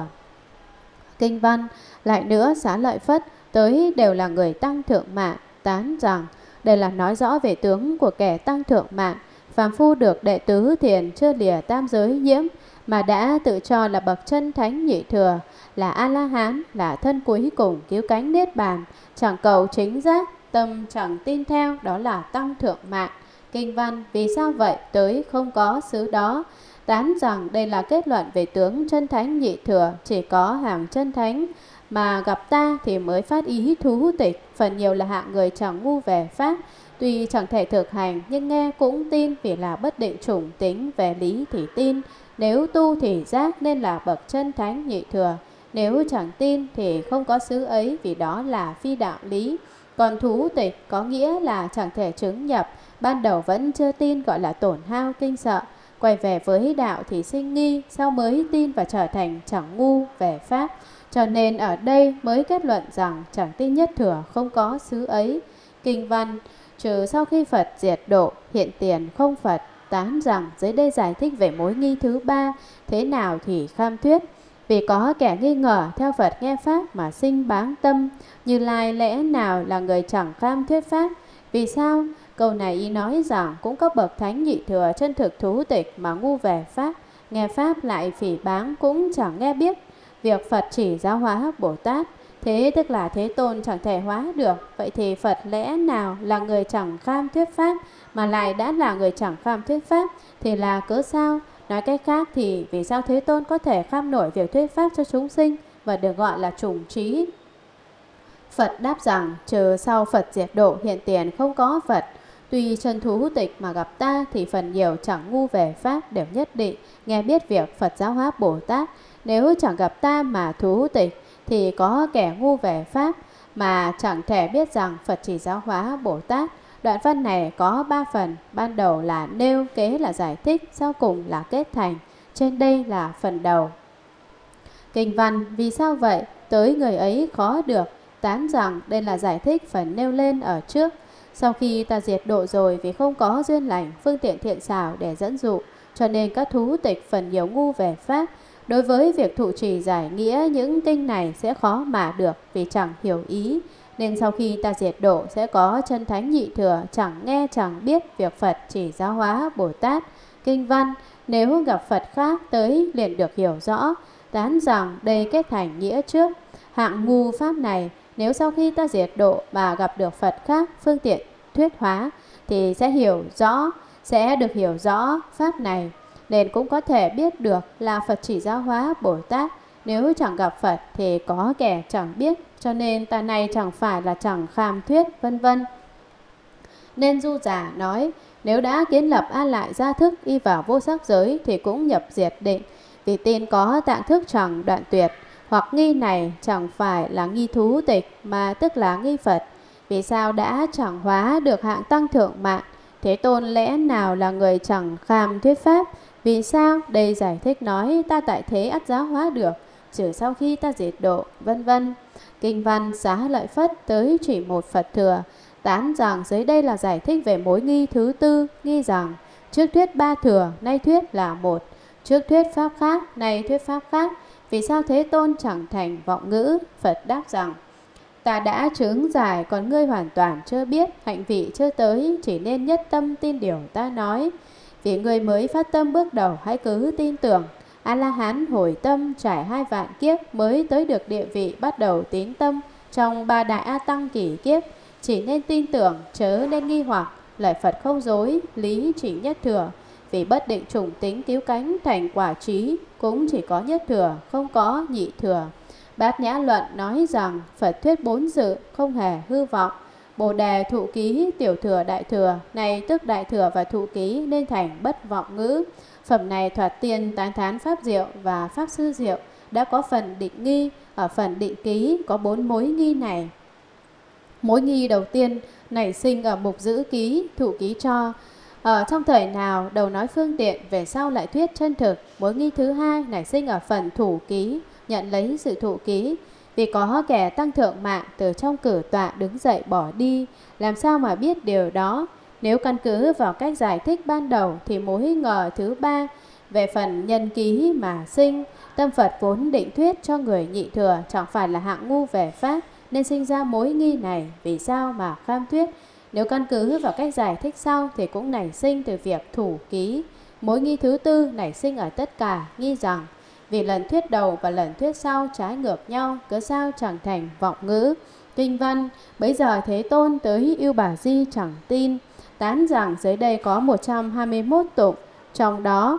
Kinh văn. Lại nữa, Xá Lợi Phất tới đều là người tăng thượng mạng, tán rằng đây là nói rõ về tướng của kẻ tăng thượng mạng. Phàm phu được đệ tứ thiền chưa lìa tam giới nhiễm mà đã tự cho là bậc chân thánh nhị thừa, là A-la-hán, là thân cuối cùng cứu cánh niết bàn, chẳng cầu chính giác, tâm chẳng tin theo, đó là tăng thượng mạng. Kinh văn. Vì sao vậy? Tới không có xứ đó. Tán rằng đây là kết luận về tướng chân thánh nhị thừa, chỉ có hàng chân thánh mà gặp ta thì mới phát ý thú tịch, phần nhiều là hạng người chẳng ngu về pháp, tuy chẳng thể thực hành nhưng nghe cũng tin, vì là bất định chủng tính, về lý thì tin. Nếu tu thì giác nên là bậc chân thánh nhị thừa, nếu chẳng tin thì không có xứ ấy, vì đó là phi đạo lý. Còn thú tịch có nghĩa là chẳng thể chứng nhập, ban đầu vẫn chưa tin, gọi là tổn hao kinh sợ, quay về với đạo thì sinh nghi, sau mới tin và trở thành chẳng ngu về pháp. Cho nên ở đây mới kết luận rằng chẳng tin nhất thừa, không có xứ ấy. Kinh văn. Trừ sau khi Phật diệt độ, hiện tiền không Phật. Tán rằng dưới đây giải thích về mối nghi thứ ba, thế nào thì kham thuyết. Vì có kẻ nghi ngờ theo Phật nghe pháp mà sinh báng tâm, Như Lai lẽ nào là người chẳng kham thuyết pháp? Vì sao? Câu này ý nói rằng cũng có bậc thánh nhị thừa chân thực thú tịch mà ngu về pháp, nghe pháp lại phỉ báng, cũng chẳng nghe biết việc Phật chỉ giáo hóa Bồ Tát. Thế tức là Thế Tôn chẳng thể hóa được. Vậy thì Phật lẽ nào là người chẳng kham thuyết pháp, mà lại đã là người chẳng kham thuyết pháp thì là cớ sao? Nói cách khác thì vì sao Thế Tôn có thể kham nổi việc thuyết pháp cho chúng sinh và được gọi là chủng trí? Phật đáp rằng trừ sau Phật diệt độ, hiện tiền không có Phật. Tuy chân thú tịch mà gặp ta thì phần nhiều chẳng ngu về pháp, đều nhất định nghe biết việc Phật giáo hóa Bồ Tát. Nếu chẳng gặp ta mà thú tịch thì có kẻ ngu về pháp mà chẳng thể biết rằng Phật chỉ giáo hóa Bồ Tát. Đoạn văn này có 3 phần, ban đầu là nêu, kế là giải thích, sau cùng là kết thành. Trên đây là phần đầu. Kinh văn. Vì sao vậy? Tới người ấy khó được. Tán rằng đây là giải thích phần nêu lên ở trước. Sau khi ta diệt độ rồi, vì không có duyên lành, phương tiện thiện xảo để dẫn dụ, cho nên các thú tịch phần nhiều ngu về pháp. Đối với việc thụ trì giải nghĩa những kinh này sẽ khó mà được, vì chẳng hiểu ý. Nên sau khi ta diệt độ sẽ có chân thánh nhị thừa chẳng nghe chẳng biết việc Phật chỉ giáo hóa Bồ Tát. Kinh văn. Nếu gặp Phật khác tới liền được hiểu rõ. Tán rằng đây kết thành nghĩa trước. Hạng ngu pháp này nếu sau khi ta diệt độ mà gặp được Phật khác phương tiện thuyết hóa thì sẽ được hiểu rõ pháp này, nên cũng có thể biết được là Phật chỉ giáo hóa Bồ Tát. Nếu chẳng gặp Phật thì có kẻ chẳng biết, cho nên ta này chẳng phải là chẳng kham thuyết, vân vân. Nên Du Giả nói nếu đã kiến lập A Lại gia thức y vào vô sắc giới thì cũng nhập diệt định, vì tin có tạng thức chẳng đoạn tuyệt. Hoặc nghi này chẳng phải là nghi thú tịch mà tức là nghi Phật. Vì sao đã chẳng hóa được hạng tăng thượng mạng? Thế Tôn lẽ nào là người chẳng kham thuyết pháp? Vì sao? Đây giải thích nói ta tại thế ắt giáo hóa được, trừ sau khi ta diệt độ, vân vân. Kinh văn. Xá Lợi Phất tới chỉ một Phật thừa. Tán rằng dưới đây là giải thích về mối nghi thứ tư, nghi rằng trước thuyết ba thừa, nay thuyết là một. Trước thuyết pháp khác, nay thuyết pháp khác. Vì sao Thế Tôn chẳng thành vọng ngữ? Phật đáp rằng ta đã chứng giải, còn ngươi hoàn toàn chưa biết, hạnh vị chưa tới, chỉ nên nhất tâm tin điều ta nói. Vì ngươi mới phát tâm bước đầu, hãy cứ tin tưởng. A-la-hán hồi tâm trải 2 vạn kiếp mới tới được địa vị bắt đầu tín tâm trong 3 đại A Tăng kỷ kiếp. Chỉ nên tin tưởng, chớ nên nghi hoặc. Lời Phật không dối, lý chỉ nhất thừa. Vì bất định chủng tính cứu cánh thành quả trí, cũng chỉ có nhất thừa, không có nhị thừa. Bát Nhã Luận nói rằng Phật thuyết 4 sự không hề hư vọng. Bồ đề thụ ký, tiểu thừa đại thừa, này tức đại thừa và thụ ký nên thành bất vọng ngữ. Phẩm này thoạt tiên tán thán pháp diệu và pháp sư diệu, đã có phần định nghi. Ở phần định ký có 4 mối nghi này. Mối nghi đầu tiên nảy sinh ở mục giữ ký, thụ ký cho. Ở trong thời nào đầu nói phương tiện, về sau lại thuyết chân thực. Mối nghi thứ hai nảy sinh ở phần thủ ký, nhận lấy sự thụ ký. Vì có kẻ tăng thượng mạng từ trong cử tọa đứng dậy bỏ đi, làm sao mà biết điều đó? Nếu căn cứ vào cách giải thích ban đầu thì mối ngờ thứ ba về phần nhân ký mà sinh. Tâm Phật vốn định thuyết cho người nhị thừa chẳng phải là hạng ngu về pháp, nên sinh ra mối nghi này. Vì sao mà kham thuyết? Nếu căn cứ vào cách giải thích sau thì cũng nảy sinh từ việc thủ ký. Mối nghi thứ tư nảy sinh ở tất cả, nghi rằng vì lần thuyết đầu và lần thuyết sau trái ngược nhau, cớ sao chẳng thành vọng ngữ. Kinh văn: bấy giờ Thế Tôn tới Yêu Bà Di chẳng tin, tán rằng dưới đây có 121 tụng, trong đó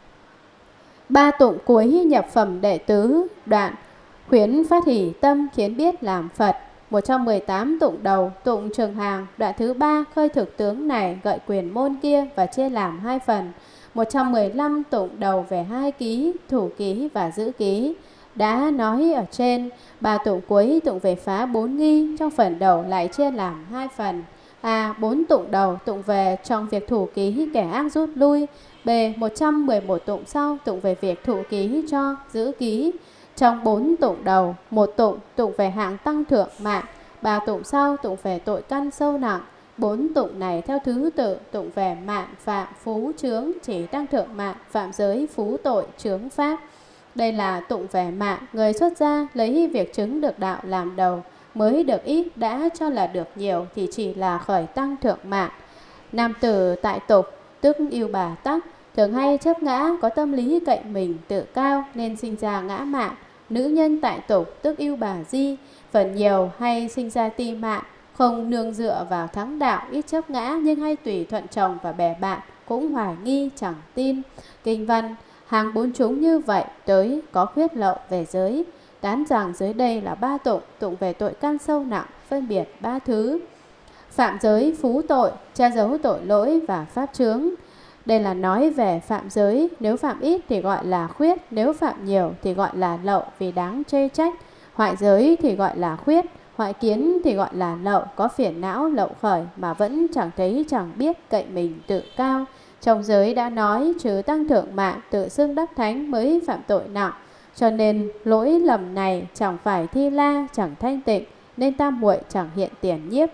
3 tụng cuối nhập phẩm đệ tứ, đoạn khuyến phát hỷ tâm khiến biết làm Phật. 118 tụng đầu, tụng trường hàng, đoạn thứ 3 khơi thực tướng này gợi quyền môn kia và chia làm 2 phần. 115 tụng đầu về 2 ký, thủ ký và giữ ký. Đã nói ở trên, 3 tụng cuối tụng về phá 4 nghi, trong phần đầu lại chia làm 2 phần. A. 4 tụng đầu tụng về trong việc thủ ký kẻ ác rút lui. B. 111 tụng sau tụng về việc thủ ký cho giữ ký. Trong 4 tụng đầu, 1 tụng tụng về hạng tăng thượng mạng, 3 tụng sau tụng về tội căn sâu nặng. 4 tụng này theo thứ tự tụng về mạng, phạm, phú, chướng, chỉ tăng thượng mạng, phạm giới, phú, tội, chướng, pháp. Đây là tụng về mạng, người xuất gia lấy việc chứng được đạo làm đầu, mới được ít đã cho là được nhiều thì chỉ là khởi tăng thượng mạng. Nam tử tại tục, tức yêu bà tắc, thường hay chấp ngã, có tâm lý cậy mình tự cao nên sinh ra ngã mạng. Nữ nhân tại tục, tức yêu bà di, phần nhiều hay sinh ra ti mạng, không nương dựa vào thắng đạo, ít chấp ngã nhưng hay tùy thuận chồng và bè bạn, cũng hoài nghi chẳng tin. Kinh văn: hàng 4 chúng như vậy tới có khuyết lậu về giới, tán rằng dưới đây là 3 tụng, tụng về tội căn sâu nặng, phân biệt 3 thứ: phạm giới, phú tội, che giấu tội lỗi và pháp chướng. Đây là nói về phạm giới, nếu phạm ít thì gọi là khuyết, nếu phạm nhiều thì gọi là lậu vì đáng chê trách. Hoại giới thì gọi là khuyết, hoại kiến thì gọi là lậu, có phiền não lậu khởi mà vẫn chẳng thấy chẳng biết, cậy mình tự cao. Trong giới đã nói trừ tăng thượng mạng tự xưng đắc thánh mới phạm tội nặng, cho nên lỗi lầm này chẳng phải thi la, chẳng thanh tịnh, nên tam muội chẳng hiện tiền nhiếp.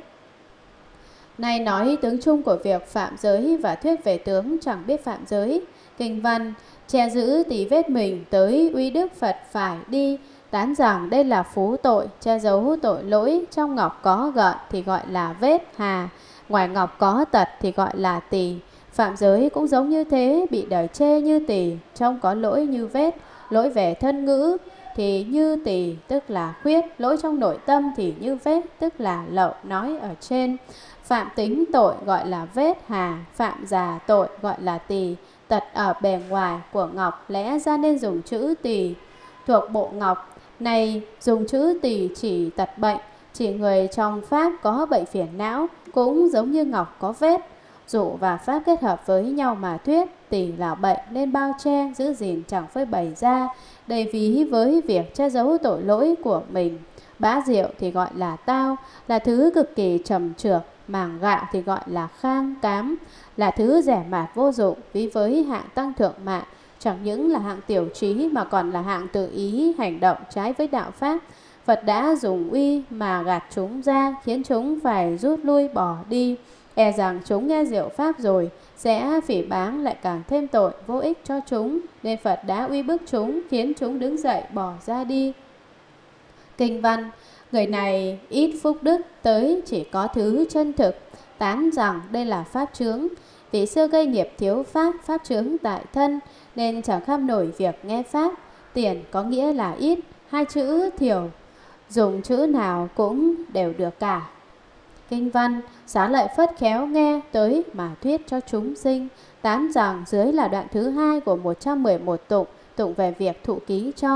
Này nói tướng chung của việc phạm giới và thuyết về tướng chẳng biết phạm giới. Kinh văn: che giữ tí vết mình tới uy đức Phật phải đi, tán rằng đây là phú tội, che giấu tội lỗi. Trong ngọc có gợn thì gọi là vết hà, ngoài ngọc có tật thì gọi là tỳ. Phạm giới cũng giống như thế, bị đời chê như tỳ, trong có lỗi như vết. Lỗi về thân ngữ thì như tỳ, tức là khuyết. Lỗi trong nội tâm thì như vết, tức là lậu nói ở trên. Phạm tính tội gọi là vết hà, phạm già tội gọi là tỳ. Tật ở bề ngoài của ngọc lẽ ra nên dùng chữ tỳ. Thuộc bộ ngọc này dùng chữ tỳ chỉ tật bệnh, chỉ người trong pháp có bệnh phiền não, cũng giống như ngọc có vết. Dụ và pháp kết hợp với nhau mà thuyết, tỳ là bệnh nên bao che, giữ gìn chẳng phơi bày ra, đầy ví với việc che giấu tội lỗi của mình. Bã rượu thì gọi là tao, là thứ cực kỳ trầm trược. Màng gạo thì gọi là khang cám, là thứ rẻ mạt vô dụng, ví với hạng tăng thượng mạng. Chẳng những là hạng tiểu trí mà còn là hạng tự ý hành động trái với đạo pháp. Phật đã dùng uy mà gạt chúng ra, khiến chúng phải rút lui bỏ đi. E rằng chúng nghe diệu pháp rồi sẽ phỉ báng, lại càng thêm tội vô ích cho chúng, nên Phật đã uy bức chúng, khiến chúng đứng dậy bỏ ra đi. Kinh văn: người này ít phúc đức, tới chỉ có thứ chân thực, tán rằng đây là pháp chướng. Vì xưa gây nghiệp thiếu pháp, pháp chướng tại thân, nên chẳng kham nổi việc nghe pháp. Tiền có nghĩa là ít, hai chữ thiểu, dùng chữ nào cũng đều được cả. Kinh văn: Xá Lợi Phất khéo nghe tới mà thuyết cho chúng sinh, tán rằng dưới là đoạn thứ 2 của 111 tụng, tụng về việc thụ ký cho.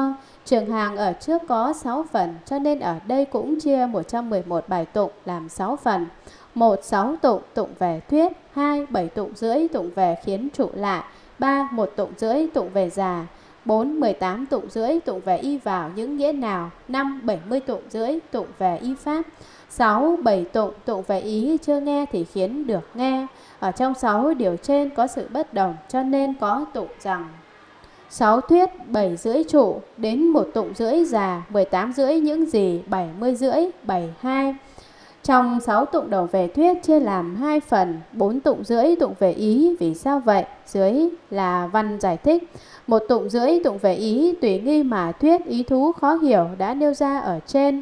Trường hàng ở trước có 6 phần, cho nên ở đây cũng chia 111 bài tụng làm 6 phần. 1. 6 tụng, tụng về thuyết. 2. 7 tụng rưỡi, tụng về khiến trụ lại. 3. 1 tụng rưỡi, tụng về già. 4. 18 tụng rưỡi, tụng về y vào những nghĩa nào. 5. 70 tụng rưỡi, tụng về y pháp. 6. 7 tụng, tụng về ý chưa nghe thì khiến được nghe. Ở trong 6 điều trên có sự bất đồng, cho nên có tụng rằng 6 thuyết, 7 rưỡi trụ, đến 1 tụng rưỡi già, 18 rưỡi những gì, 70 rưỡi, 72. Trong 6 tụng đầu về thuyết chia làm 2 phần, 4 tụng rưỡi tụng về ý. Vì sao vậy? Dưới là văn giải thích. 1 tụng rưỡi tụng về ý, tùy nghi mà thuyết, ý thú khó hiểu đã nêu ra ở trên.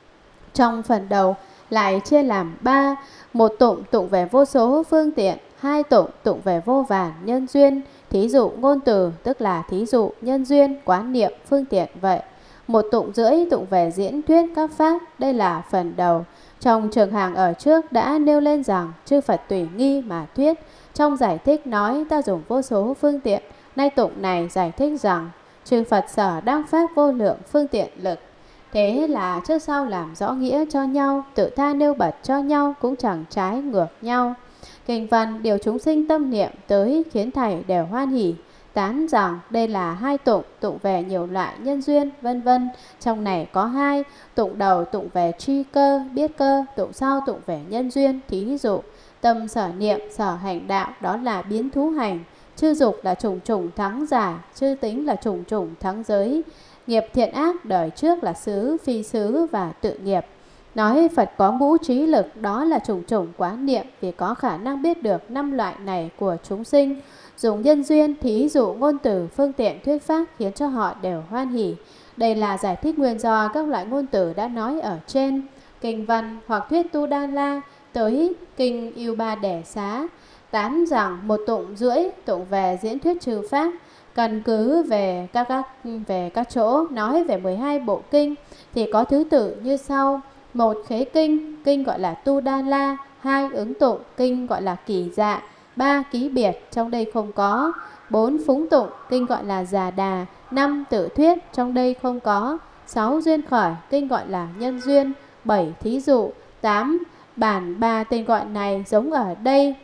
Trong phần đầu lại chia làm 3. 1 tụng, tụng về vô số phương tiện. 2 tụng, tụng về vô vàn nhân duyên. Thí dụ ngôn từ, tức là thí dụ nhân duyên, quán niệm, phương tiện vậy. 1 tụng rưỡi, tụng về diễn thuyết các pháp. Đây là phần đầu. Trong trường hàng ở trước đã nêu lên rằng chư Phật tùy nghi mà thuyết. Trong giải thích nói ta dùng vô số phương tiện. Nay tụng này giải thích rằng chư Phật sở đăng pháp vô lượng phương tiện lực. Thế là trước sau làm rõ nghĩa cho nhau, tự tha nêu bật cho nhau, cũng chẳng trái ngược nhau. Kinh văn điều chúng sinh tâm niệm tới khiến thầy đều hoan hỉ. Tán rằng đây là 2 tụng, tụng về nhiều loại nhân duyên, vân vân. Trong này có 2, tụng đầu tụng về tri cơ, biết cơ, tụng sau tụng về nhân duyên, thí dụ tâm sở niệm, sở hành đạo, đó là biến thú hành. Chư dục là trùng trùng thắng giải, chư tính là trùng trùng thắng giới. Nghiệp thiện ác đời trước là xứ, phi xứ và tự nghiệp. Nói Phật có ngũ trí lực, đó là trùng trùng quán niệm, vì có khả năng biết được 5 loại này của chúng sinh. Dùng nhân duyên, thí dụ ngôn từ, phương tiện thuyết pháp khiến cho họ đều hoan hỉ. Đây là giải thích nguyên do các loại ngôn từ đã nói ở trên. Kinh văn hoặc thuyết Tu Đa La tới kinh Yêu Ba Đẻ Xá tán rằng 1 tụng rưỡi, tụng về diễn thuyết trừ pháp. Căn cứ về các chỗ nói về 12 bộ kinh thì có thứ tự như sau. 1. Khế kinh, kinh gọi là Tu Đa La. 2. Ứng tụng, kinh gọi là Kỳ Dạ. 3. Ký biệt, trong đây không có. 4. Phúng tụng, kinh gọi là Già Đà. 5. Tự thuyết, trong đây không có. 6. Duyên khởi, kinh gọi là Nhân Duyên. 7. Thí dụ. 8. Bản 3 tên gọi này giống ở đây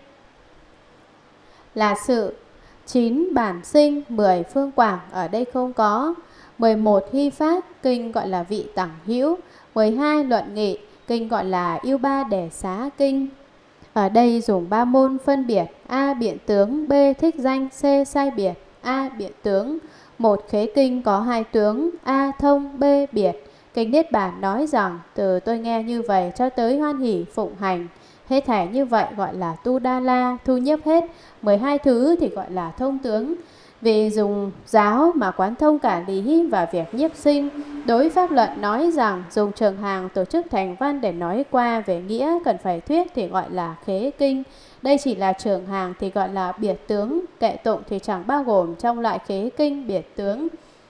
là sự. 9. Bản sinh. 10. Phương quảng, ở đây không có. 11. Hy pháp, kinh gọi là Vị Tẳng Hữu. 12. Luận nghị, kinh gọi là Yêu Ba Đẻ Xá kinh. Ở đây dùng 3 môn phân biệt: A. Biện tướng, B. Thích danh, C. Sai biệt. A. Biện tướng. 1. Khế kinh có 2 tướng: A. Thông, B. Biệt. Kinh Niết Bàn nói rằng từ tôi nghe như vậy cho tới hoan hỷ phụng hành. Hết thảy như vậy gọi là Tu Đa La, thu nhiếp hết 12 thứ thì gọi là thông tướng. Vì dùng giáo mà quán thông cả lý và việc nhiếp sinh. Đối pháp luận nói rằng dùng trường hàng tổ chức thành văn để nói qua về nghĩa cần phải thuyết thì gọi là khế kinh. Đây chỉ là trường hàng thì gọi là biệt tướng. Kệ tụng thì chẳng bao gồm trong loại khế kinh biệt tướng.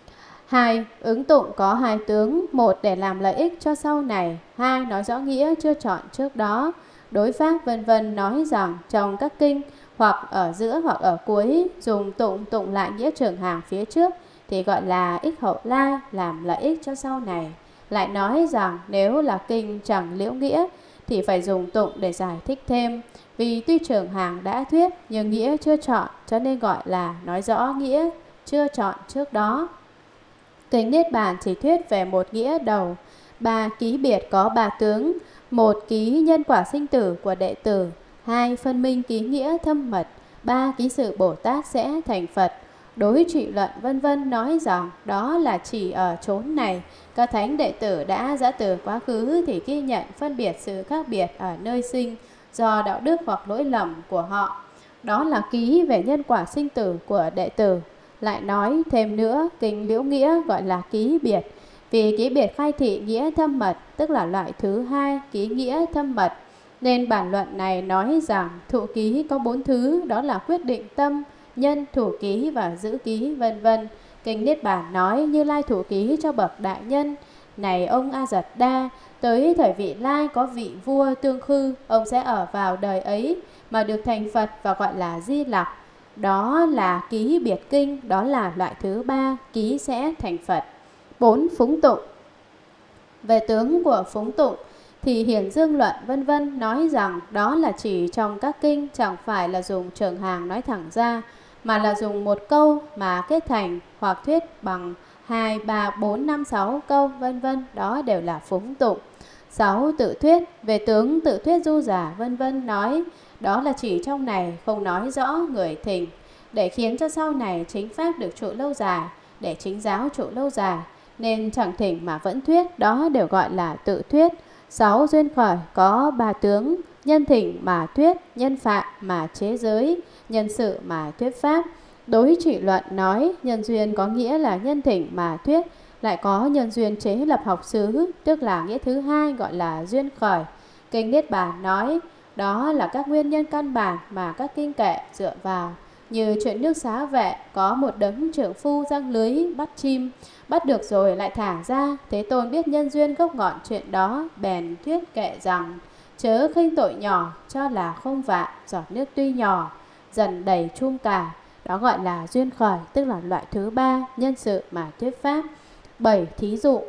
2. Ứng tụng có 2 tướng: 1. Để làm lợi ích cho sau này. 2. Nói rõ nghĩa chưa chọn trước đó. Đối pháp vân vân nói rằng trong các kinh hoặc ở giữa hoặc ở cuối dùng tụng lại nghĩa trường hàng phía trước thì gọi là ích hậu lai, làm lợi ích cho sau này. Lại nói rằng nếu là kinh chẳng liễu nghĩa thì phải dùng tụng để giải thích thêm. Vì tuy trường hàng đã thuyết nhưng nghĩa chưa chọn, cho nên gọi là nói rõ nghĩa chưa chọn trước đó. Kinh Niết Bàn chỉ thuyết về một nghĩa đầu. 3. Ký biệt có 3 tướng: 1. Ký nhân quả sinh tử của đệ tử. 2. Phân minh ký nghĩa thâm mật. 3. Ký sự Bồ Tát sẽ thành Phật. Đối trị luận vân vân nói rằng đó là chỉ ở chốn này các thánh đệ tử đã từ quá khứ thì ghi nhận phân biệt sự khác biệt ở nơi sinh do đạo đức hoặc lỗi lầm của họ. Đó là ký về nhân quả sinh tử của đệ tử. Lại nói thêm nữa, kinh liễu nghĩa gọi là ký biệt. Vì ký biệt khai thị nghĩa thâm mật, tức là loại thứ 2 ký nghĩa thâm mật. Nên bản luận này nói rằng thụ ký có 4 thứ, đó là quyết định tâm, nhân, thủ ký và giữ ký vân vân. Kinh Niết Bàn nói Như Lai thủ ký cho bậc đại nhân. Này ông A Giật Đa, tới thời vị lai có vị vua Tương Khư, ông sẽ ở vào đời ấy mà được thành Phật và gọi là Di Lặc. Đó là ký biệt kinh, đó là loại thứ 3 ký sẽ thành Phật. 4. Phúng tụng. Về tướng của phúng tụng thì Hiển Dương Luận vân vân nói rằng đó là chỉ trong các kinh, chẳng phải là dùng trường hàng nói thẳng ra, mà là dùng một câu mà kết thành hoặc thuyết bằng 2, 3, 4, 5, 6 câu vân vân, đó đều là phúng tụng. 6. Tự thuyết. Về tướng tự thuyết du giả vân vân nói đó là chỉ trong này không nói rõ người thỉnh, để khiến cho sau này chính pháp được trụ lâu dài, để chính giáo trụ lâu dài, nên chẳng thỉnh mà vẫn thuyết, đó đều gọi là tự thuyết. 6. Duyên khởi. Có 3 tướng: nhân thỉnh mà thuyết, nhân phạm mà chế giới, nhân sự mà thuyết pháp. Đối trị luận nói nhân duyên có nghĩa là nhân thỉnh mà thuyết, lại có nhân duyên chế lập học xứ, tức là nghĩa thứ hai gọi là duyên khởi. Kinh Niết Bàn nói đó là các nguyên nhân căn bản mà các kinh kệ dựa vào, như chuyện nước Xá Vệ có một đấng trượng phu giăng lưới bắt chim, bắt được rồi lại thả ra. Thế Tôn biết nhân duyên gốc ngọn chuyện đó, bèn thuyết kệ rằng: chớ khinh tội nhỏ, cho là không vạn, giọt nước tuy nhỏ, dần đầy chum cả. Đó gọi là duyên khởi, tức là loại thứ 3, nhân sự mà thuyết pháp. 7. Thí dụ.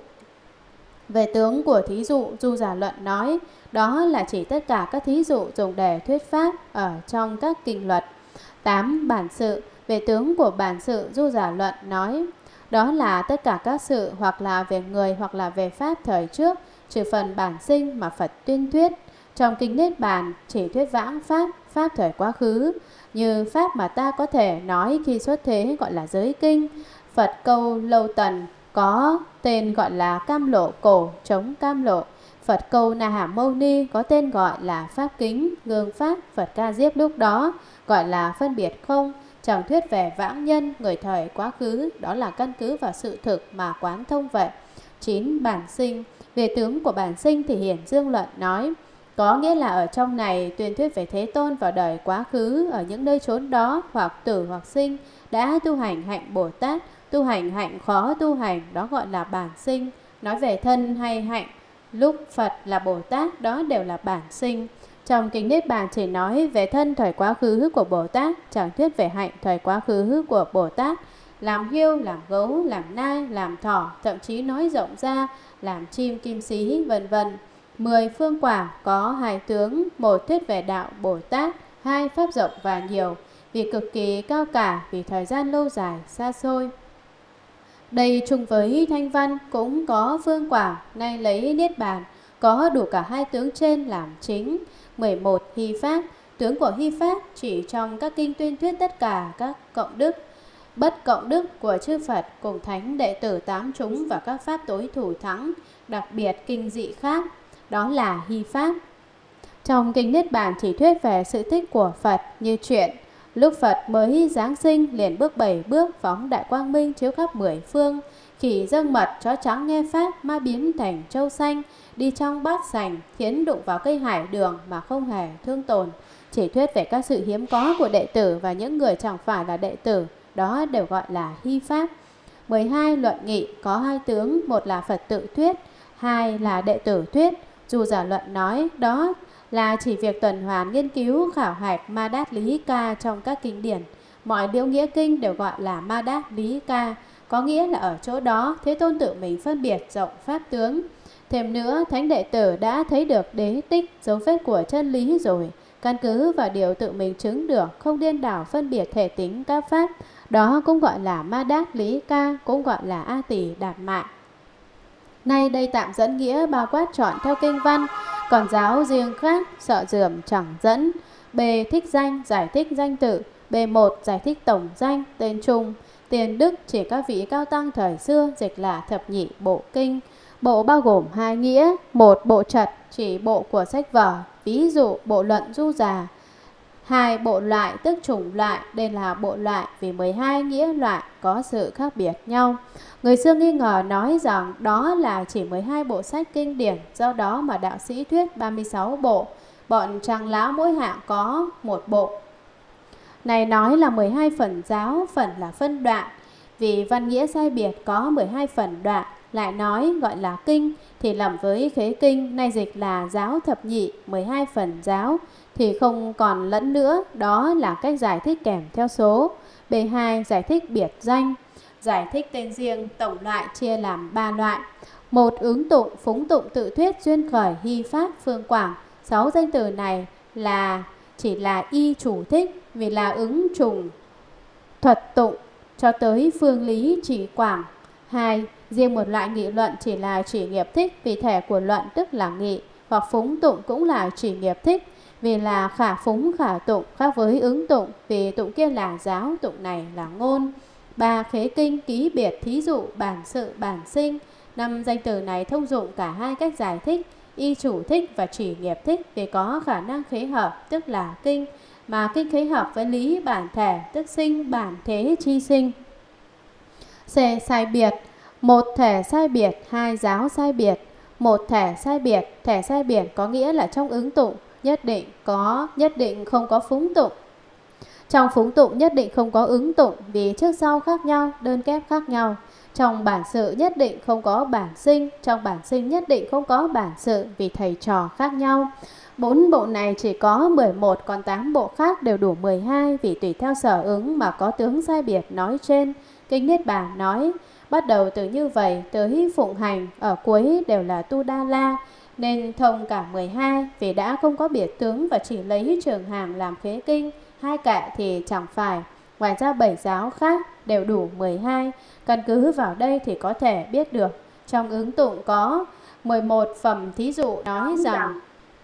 Về tướng của thí dụ, Du Giả Luận nói đó là chỉ tất cả các thí dụ dùng để thuyết pháp ở trong các kinh luật. 8. Bản sự. Về tướng của bản sự, Du Giả Luận nói đó là tất cả các sự hoặc là về người hoặc là về pháp thời trước, trừ phần bản sinh mà Phật tuyên thuyết. Trong kinh Niết Bàn chỉ thuyết vãng pháp, pháp thời quá khứ, như pháp mà ta có thể nói khi xuất thế gọi là giới kinh. Phật câu Lâu Tần có tên gọi là Cam Lộ Cổ, chống Cam Lộ. Phật câu Na Hàm Mâu Ni có tên gọi là Pháp Kính, Gương Pháp. Phật Ca Diếp lúc đó gọi là Phân Biệt Không. Chẳng thuyết về vãng nhân, người thời quá khứ, đó là căn cứ vào sự thực mà quán thông vậy. 9. Bản sinh. Về tướng của bản sinh thì Hiển Dương Luận nói có nghĩa là ở trong này tuyên thuyết về Thế Tôn vào đời quá khứ, ở những nơi chốn đó hoặc tử hoặc sinh đã tu hành hạnh Bồ Tát, tu hành hạnh khó tu hành, đó gọi là bản sinh. Nói về thân hay hạnh lúc Phật là Bồ Tát, đó đều là bản sinh. Trong kinh Niết Bàn chỉ nói về thân thời quá khứ của Bồ Tát, chẳng thuyết về hạnh thời quá khứ của Bồ Tát. Làm hiêu, làm gấu, làm nai, làm thỏ, thậm chí nói rộng ra làm chim kim xí vân vân. 10. Phương quả. Có 2 tướng: một thuyết về đạo Bồ Tát, 2 pháp rộng và nhiều, vì cực kỳ cao cả, vì thời gian lâu dài xa xôi. Đây chung với thanh văn cũng có phương quả, nay lấy Niết Bàn có đủ cả 2 tướng trên làm chính. 11. Hy pháp. Tướng của hy pháp chỉ trong các kinh tuyên thuyết tất cả các cộng đức, bất cộng đức của chư Phật cùng thánh đệ tử 8 chúng và các pháp tối thủ thắng, đặc biệt kinh dị khác, đó là hy pháp. Trong kinh Niết Bàn chỉ thuyết về sự thích của Phật, như chuyện lúc Phật mới giáng sinh liền bước 7 bước phóng đại quang minh chiếu khắp 10 phương, khỉ dâng mật, chó trắng nghe pháp, ma biến thành trâu xanh, đi trong bát sành, khiến đụng vào cây hải đường mà không hề thương tổn. Chỉ thuyết về các sự hiếm có của đệ tử và những người chẳng phải là đệ tử, đó đều gọi là hy pháp. 12. Luận nghị. Có 2 tướng: một là Phật tự thuyết, 2 là đệ tử thuyết. Du Giả Luận nói đó là chỉ việc tuần hoàn nghiên cứu khảo hạch ma đát lý ca trong các kinh điển. Mọi liễu nghĩa kinh đều gọi là ma đát lý ca, có nghĩa là ở chỗ đó Thế Tôn tự mình phân biệt rộng pháp tướng. Thêm nữa, thánh đệ tử đã thấy được đế tích, dấu vết của chân lý rồi, căn cứ vào điều tự mình chứng được, không điên đảo phân biệt thể tính các pháp, đó cũng gọi là ma đát lý ca, cũng gọi là a tỳ đạt mạng. Nay đây tạm dẫn nghĩa bao quát chọn theo kinh văn, còn giáo riêng khác sợ dườm chẳng dẫn. B. Thích danh. Giải thích danh tự. B1. Giải thích tổng danh, tên chung. Tiền đức chỉ các vị cao tăng thời xưa, dịch là thập nhị bộ kinh. Bộ bao gồm 2 nghĩa: một, bộ trật chỉ bộ của sách vở, ví dụ bộ luận du già. 2. Bộ loại tức chủng loại, đây là bộ loại vì 12 nghĩa loại có sự khác biệt nhau. Người xưa nghi ngờ nói rằng đó là chỉ 12 bộ sách kinh điển, do đó mà đạo sĩ thuyết 36 bộ. Bọn tràng lão mỗi hạng có 1 bộ. Này nói là 12 phần giáo, phần là phân đoạn, vì văn nghĩa sai biệt có 12 phần đoạn. Lại nói gọi là kinh thì lầm với khế kinh, nay dịch là giáo thập nhị, 12 phần giáo thì không còn lẫn nữa, đó là cách giải thích kèm theo số. B2. Giải thích biệt danh. giải thích tên riêng, tổng loại chia làm 3 loại. Một, ứng tụng, phúng tụng, tự thuyết, duyên khởi, hy pháp, phương quảng. 6 danh từ này chỉ là y chủ thích, vì là ứng trùng thuật tụng cho tới phương lý chỉ quảng. 2. Riêng một loại nghị luận chỉ là chỉ nghiệp thích, vì thể của luận tức là nghị, hoặc phúng tụng cũng là chỉ nghiệp thích, vì là khả phúng khả tụng, khác với ứng tụng, vì tụng kia là giáo, tụng này là ngôn. 3. Khế kinh, ký biệt, thí dụ, bản sự, bản sinh. 5 danh từ này thông dụng cả hai cách giải thích, y chủ thích và chỉ nghiệp thích, vì có khả năng khế hợp, tức là kinh, mà kinh khế hợp với lý bản thể, tức sinh bản thế chi sinh. C. Sai biệt. 1. Thể sai biệt. 2. Giáo sai biệt. 1. Thể sai biệt. Thể sai biệt có nghĩa là trong ứng tụng nhất định không có phúng tụng. Trong phúng tụng nhất định không có ứng tụng, vì trước sau khác nhau, đơn kép khác nhau. Trong bản sự nhất định không có bản sinh, trong bản sinh nhất định không có bản sự, vì thầy trò khác nhau. 4 bộ này chỉ có 11, còn 8 bộ khác đều đủ 12, vì tùy theo sở ứng mà có tướng sai biệt nói trên. Kinh Niết Bàn nói, bắt đầu từ như vậy tới phụng hành, ở cuối đều là tu đa la, nên thông cả 12, vì đã không có biệt tướng và chỉ lấy trường hàng làm khế kinh. 2 kệ thì chẳng phải. Ngoài ra 7 giáo khác đều đủ 12. Căn cứ vào đây thì có thể biết được. Trong ứng tụng có 11 phẩm thí dụ nói rằng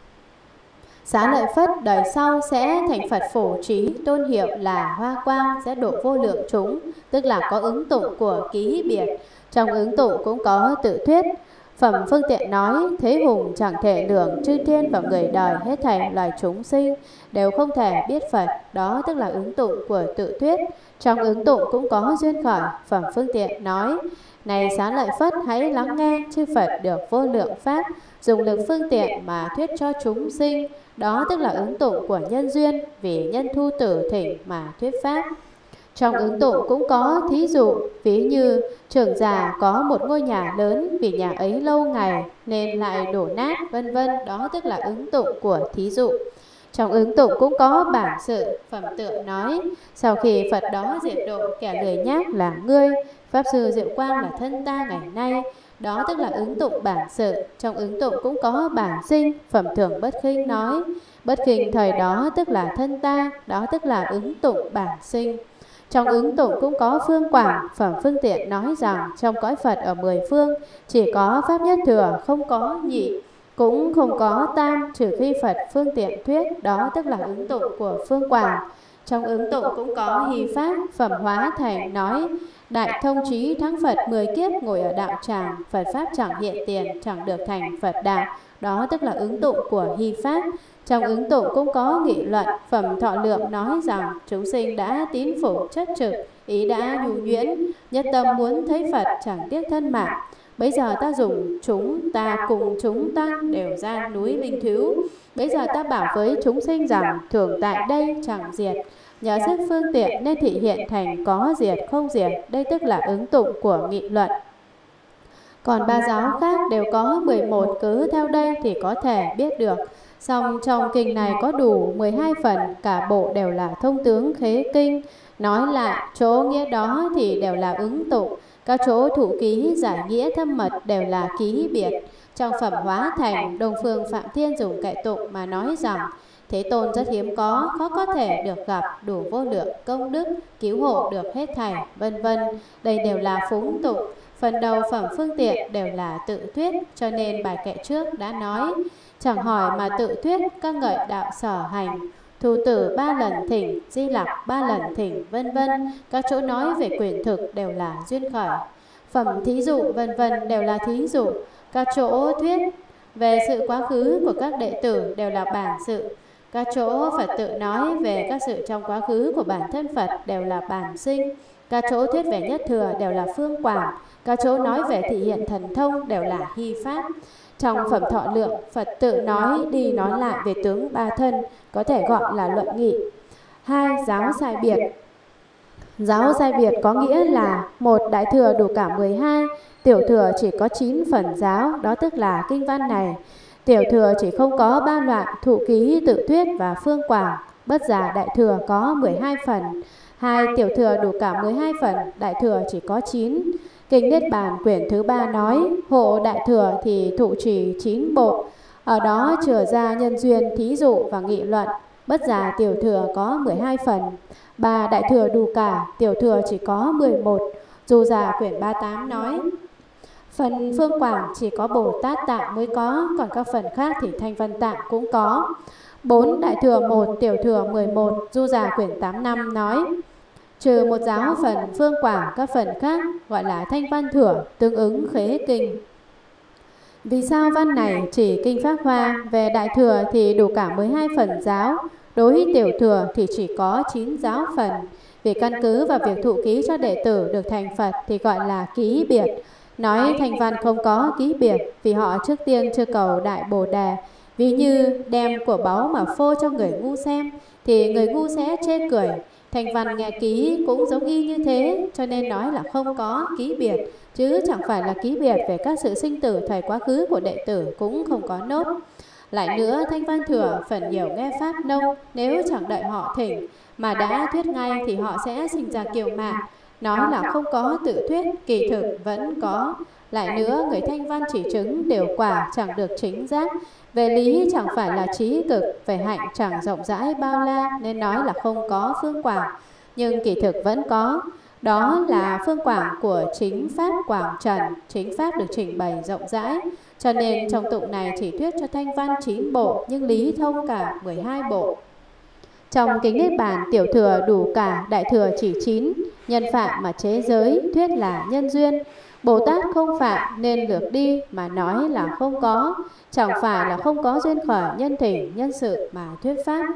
Xá Lợi Phất đời sau sẽ thành Phật phổ trí, tôn hiệu là Hoa Quang, sẽ độ vô lượng chúng, tức là có ứng tụng của ký biệt. Trong ứng tụng cũng có tự thuyết. Phẩm phương tiện nói, thế hùng chẳng thể lường, chư thiên và người đời hết thảy loài chúng sinh đều không thể biết Phật, đó tức là ứng tụng của tự thuyết. Trong ứng tụng cũng có duyên khởi. Phẩm phương tiện nói, này Xá Lợi Phất, hãy lắng nghe, chư Phật được vô lượng pháp, dùng lực phương tiện mà thuyết cho chúng sinh, đó tức là ứng tụng của nhân duyên, vì nhân thu tử thỉnh mà thuyết pháp. Trong ứng tụng cũng có thí dụ, ví như trưởng già có một ngôi nhà lớn, vì nhà ấy lâu ngày nên lại đổ nát, vân vân, đó tức là ứng tụng của thí dụ. Trong ứng tụng cũng có bản sự. Phẩm tượng nói, sau khi Phật đó diệt độ, kẻ lười nhác là ngươi, Pháp Sư Diệu Quang là thân ta ngày nay, đó tức là ứng tụng bản sự. Trong ứng tụng cũng có bản sinh. Phẩm Thường Bất Khinh nói, bất khinh thời đó tức là thân ta, đó tức là ứng tụng bản sinh. Trong ứng tụng cũng có phương quảng. Phẩm phương tiện nói rằng trong cõi Phật ở 10 phương chỉ có pháp nhất thừa, không có nhị, cũng không có tam, trừ khi Phật phương tiện thuyết, đó tức là ứng tụng của phương quảng. Trong ứng tụng cũng có hy pháp. Phẩm Hóa Thành nói, đại thông trí thắng Phật 10 kiếp ngồi ở đạo tràng, Phật pháp chẳng hiện tiền, chẳng được thành Phật đạo, đó tức là ứng tụng của hy pháp. Trong ứng tụng cũng có nghị luận. Phẩm Thọ Lượng nói rằng chúng sinh đã tín phục chất trực, ý đã nhu nhuyễn, nhất tâm muốn thấy Phật, chẳng tiếc thân mạng. Bây giờ ta dùng chúng ta cùng chúng tăng đều ra núi Linh Thứu. Bây giờ ta bảo với chúng sinh rằng thường tại đây chẳng diệt, nhờ sức phương tiện nên thị hiện thành có diệt không diệt, đây tức là ứng tụng của nghị luận. Còn 3 giáo khác đều có 11, cứ theo đây thì có thể biết được. Song trong kinh này có đủ 12 phần, cả bộ đều là thông tướng khế kinh. Nói lại, chỗ nghĩa đó thì đều là ứng tụng, các chỗ thụ ký giải nghĩa thâm mật đều là ký biệt. Trong Phẩm Hóa Thành, Đông Phương Phạm Thiên dùng kệ tụng mà nói rằng Thế Tôn rất hiếm có, khó có thể được gặp, đủ vô lượng công đức, cứu hộ được hết thảy, vân vân. Đây đều là phúng tụng. Phần đầu Phẩm phương tiện đều là tự thuyết, cho nên bài kệ trước đã nói, chẳng hỏi mà tự thuyết, ca ngợi đạo sở hành. Thủ tử 3 lần thỉnh, Di Lặc 3 lần thỉnh, vân vân. Các chỗ nói về quyền thực đều là duyên khởi. Phẩm thí dụ vân vân đều là thí dụ. Các chỗ thuyết về sự quá khứ của các đệ tử đều là bản sự. Các chỗ Phật tự nói về các sự trong quá khứ của bản thân Phật đều là bản sinh. Các chỗ thuyết về nhất thừa đều là phương quảng. Các chỗ nói về thị hiện thần thông đều là hy pháp. Trong Phẩm Thọ Lượng, Phật tự nói đi nói lại về tướng 3 thân, có thể gọi là luận nghị. 2. Giáo sai biệt. Giáo sai biệt có nghĩa là 1. Đại thừa đủ cả 12, tiểu thừa chỉ có 9 phần giáo, đó tức là kinh văn này. Tiểu thừa chỉ không có 3 loại, thụ ký, tự thuyết và phương quảng. Bất giả đại thừa có 12 phần. 2 tiểu thừa đủ cả 12 phần, đại thừa chỉ có 9. Kinh Niết Bàn quyển thứ 3 nói hộ đại thừa thì thụ trì 9 bộ. Ở đó chừa ra nhân duyên, thí dụ và nghị luận. Bất già tiểu thừa có 12 phần, 3 đại thừa đủ cả, tiểu thừa chỉ có 11. Du Già quyển 38 nói phần Phương Quảng chỉ có Bồ Tát Tạng mới có, còn các phần khác thì Thanh Văn Tạng cũng có. 4 đại thừa 1, tiểu thừa 11. Du Già quyển 85 nói trừ một giáo phần Phương Quảng, các phần khác gọi là Thanh Văn Thừa, tương ứng Khế Kinh. Vì sao văn này chỉ Kinh Pháp Hoa? Về đại thừa thì đủ cả 12 phần giáo, đối tiểu thừa thì chỉ có 9 giáo phần. Vì căn cứ vào việc thụ ký cho đệ tử được thành Phật thì gọi là ký biệt. Nói Thanh Văn không có ký biệt vì họ trước tiên chưa cầu Đại Bồ Đề. Ví như đem của báu mà phô cho người ngu xem thì người ngu sẽ chê cười. Thanh Văn nghe ký cũng giống y như thế, cho nên nói là không có ký biệt, chứ chẳng phải là ký biệt về các sự sinh tử thời quá khứ của đệ tử cũng không có nốt. Lại nữa, Thanh Văn Thừa phần nhiều nghe pháp nông, nếu chẳng đợi họ thỉnh mà đã thuyết ngay thì họ sẽ sinh ra kiêu mạn, nói là không có tự thuyết, kỳ thực vẫn có. Lại nữa, người Thanh Văn chỉ chứng đều quả, chẳng được chính giác. Về lý chẳng phải là trí cực, về hạnh chẳng rộng rãi bao la, nên nói là không có Phương Quảng, nhưng kỳ thực vẫn có. Đó là Phương Quảng của chính Pháp Quảng Trần, chính Pháp được trình bày rộng rãi. Cho nên trong tụng này chỉ thuyết cho Thanh Văn 9 bộ, nhưng lý thông cả 12 bộ. Trong Kinh Niết Bàn, tiểu thừa đủ cả, đại thừa chỉ 9. Nhân phạm mà chế giới, thuyết là nhân duyên. Bồ Tát không phạm nên lược đi mà nói là không có. Chẳng phải là không có duyên khởi, nhân thỉnh, nhân sự mà thuyết pháp.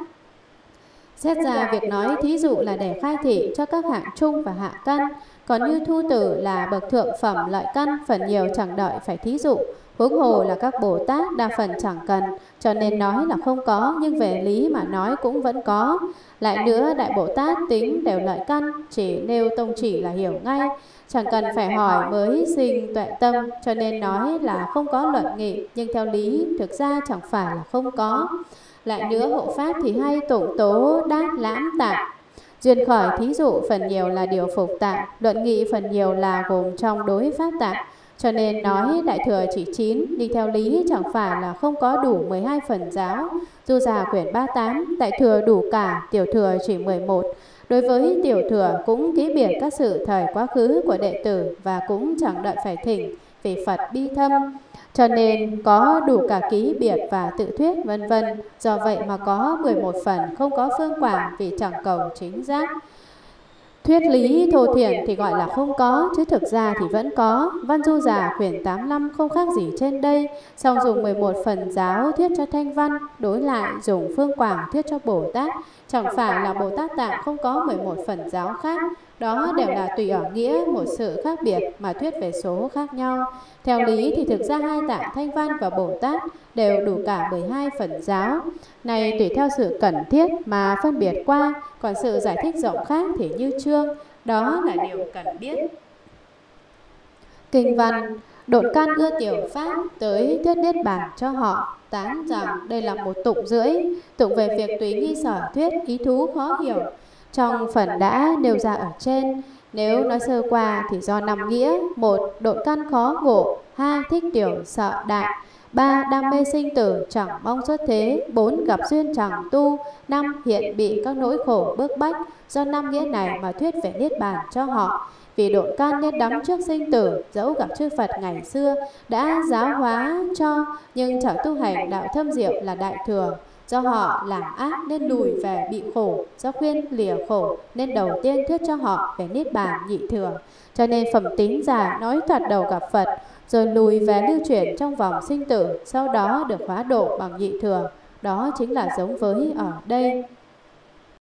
Xét ra việc nói thí dụ là để khai thị cho các hạng trung và hạ căn. Còn như Thu Tử là bậc thượng phẩm lợi căn, phần nhiều chẳng đợi phải thí dụ. Huống hồ là các Bồ Tát đa phần chẳng cần, cho nên nói là không có, nhưng về lý mà nói cũng vẫn có. Lại nữa, Đại Bồ Tát tính đều lợi căn, chỉ nêu tông chỉ là hiểu ngay, chẳng cần phải hỏi mới sinh tuệ tâm, cho nên nói là không có luận nghị, nhưng theo lý thực ra chẳng phải là không có. Lại nữa, hộ pháp thì hay tụng tố đát lãm tạng. Duyên khởi thí dụ phần nhiều là điều phục tạng, luận nghị phần nhiều là gồm trong đối pháp tạng. Cho nên nói đại thừa chỉ 9, nhưng theo lý chẳng phải là không có đủ 12 phần giáo. Du Già quyển 38, đại thừa đủ cả, tiểu thừa chỉ 11. Đối với tiểu thừa cũng ký biệt các sự thời quá khứ của đệ tử và cũng chẳng đợi phải thỉnh vì Phật bi thâm. Cho nên có đủ cả ký biệt và tự thuyết vân vân. Do vậy mà có 11 phần không có Phương Quảng vì chẳng cầu chính giác. Thuyết lý thô thiển thì gọi là không có, chứ thực ra thì vẫn có. Văn Du Già quyển 85 không khác gì trên đây, song dùng 11 phần giáo thuyết cho Thanh Văn, đối lại dùng Phương Quảng thuyết cho Bồ Tát. Chẳng phải là Bồ Tát Tạng không có 11 phần giáo khác, đó đều là tùy ở nghĩa một sự khác biệt mà thuyết về số khác nhau. Theo lý thì thực ra hai tạng Thanh Văn và Bồ Tát đều đủ cả 12 phần giáo. Này tùy theo sự cần thiết mà phân biệt qua, còn sự giải thích rộng khác thì như chương, đó là điều cần biết. Kinh văn: Độn căn ưa tiểu pháp, tới thuyết Niết Bàn cho họ. Tán rằng đây là một tụng rưỡi, tụng về việc tùy nghi sở thuyết, ý thú khó hiểu. Trong phần đã nêu ra ở trên, nếu nói sơ qua thì do 5 nghĩa: 1. Độn căn khó ngộ, 2. Thích tiểu sợ đại, 3. Đam mê sinh tử chẳng mong xuất thế, 4. Gặp duyên chẳng tu, 5. Hiện bị các nỗi khổ bức bách. Do 5 nghĩa này mà thuyết về Niết Bàn cho họ. Vì độn căn nên đắm trước sinh tử, dẫu gặp chư Phật ngày xưa đã giáo hóa cho, nhưng chẳng tu hành đạo thâm diệu là đại thừa. Do họ làm ác nên lùi về bị khổ, do khuyên lìa khổ nên đầu tiên thuyết cho họ về Niết Bàn nhị thừa. Cho nên phẩm tín giả nói thoạt đầu gặp Phật, rồi lùi về lưu chuyển trong vòng sinh tử, sau đó được hóa độ bằng nhị thừa. Đó chính là giống với ở đây.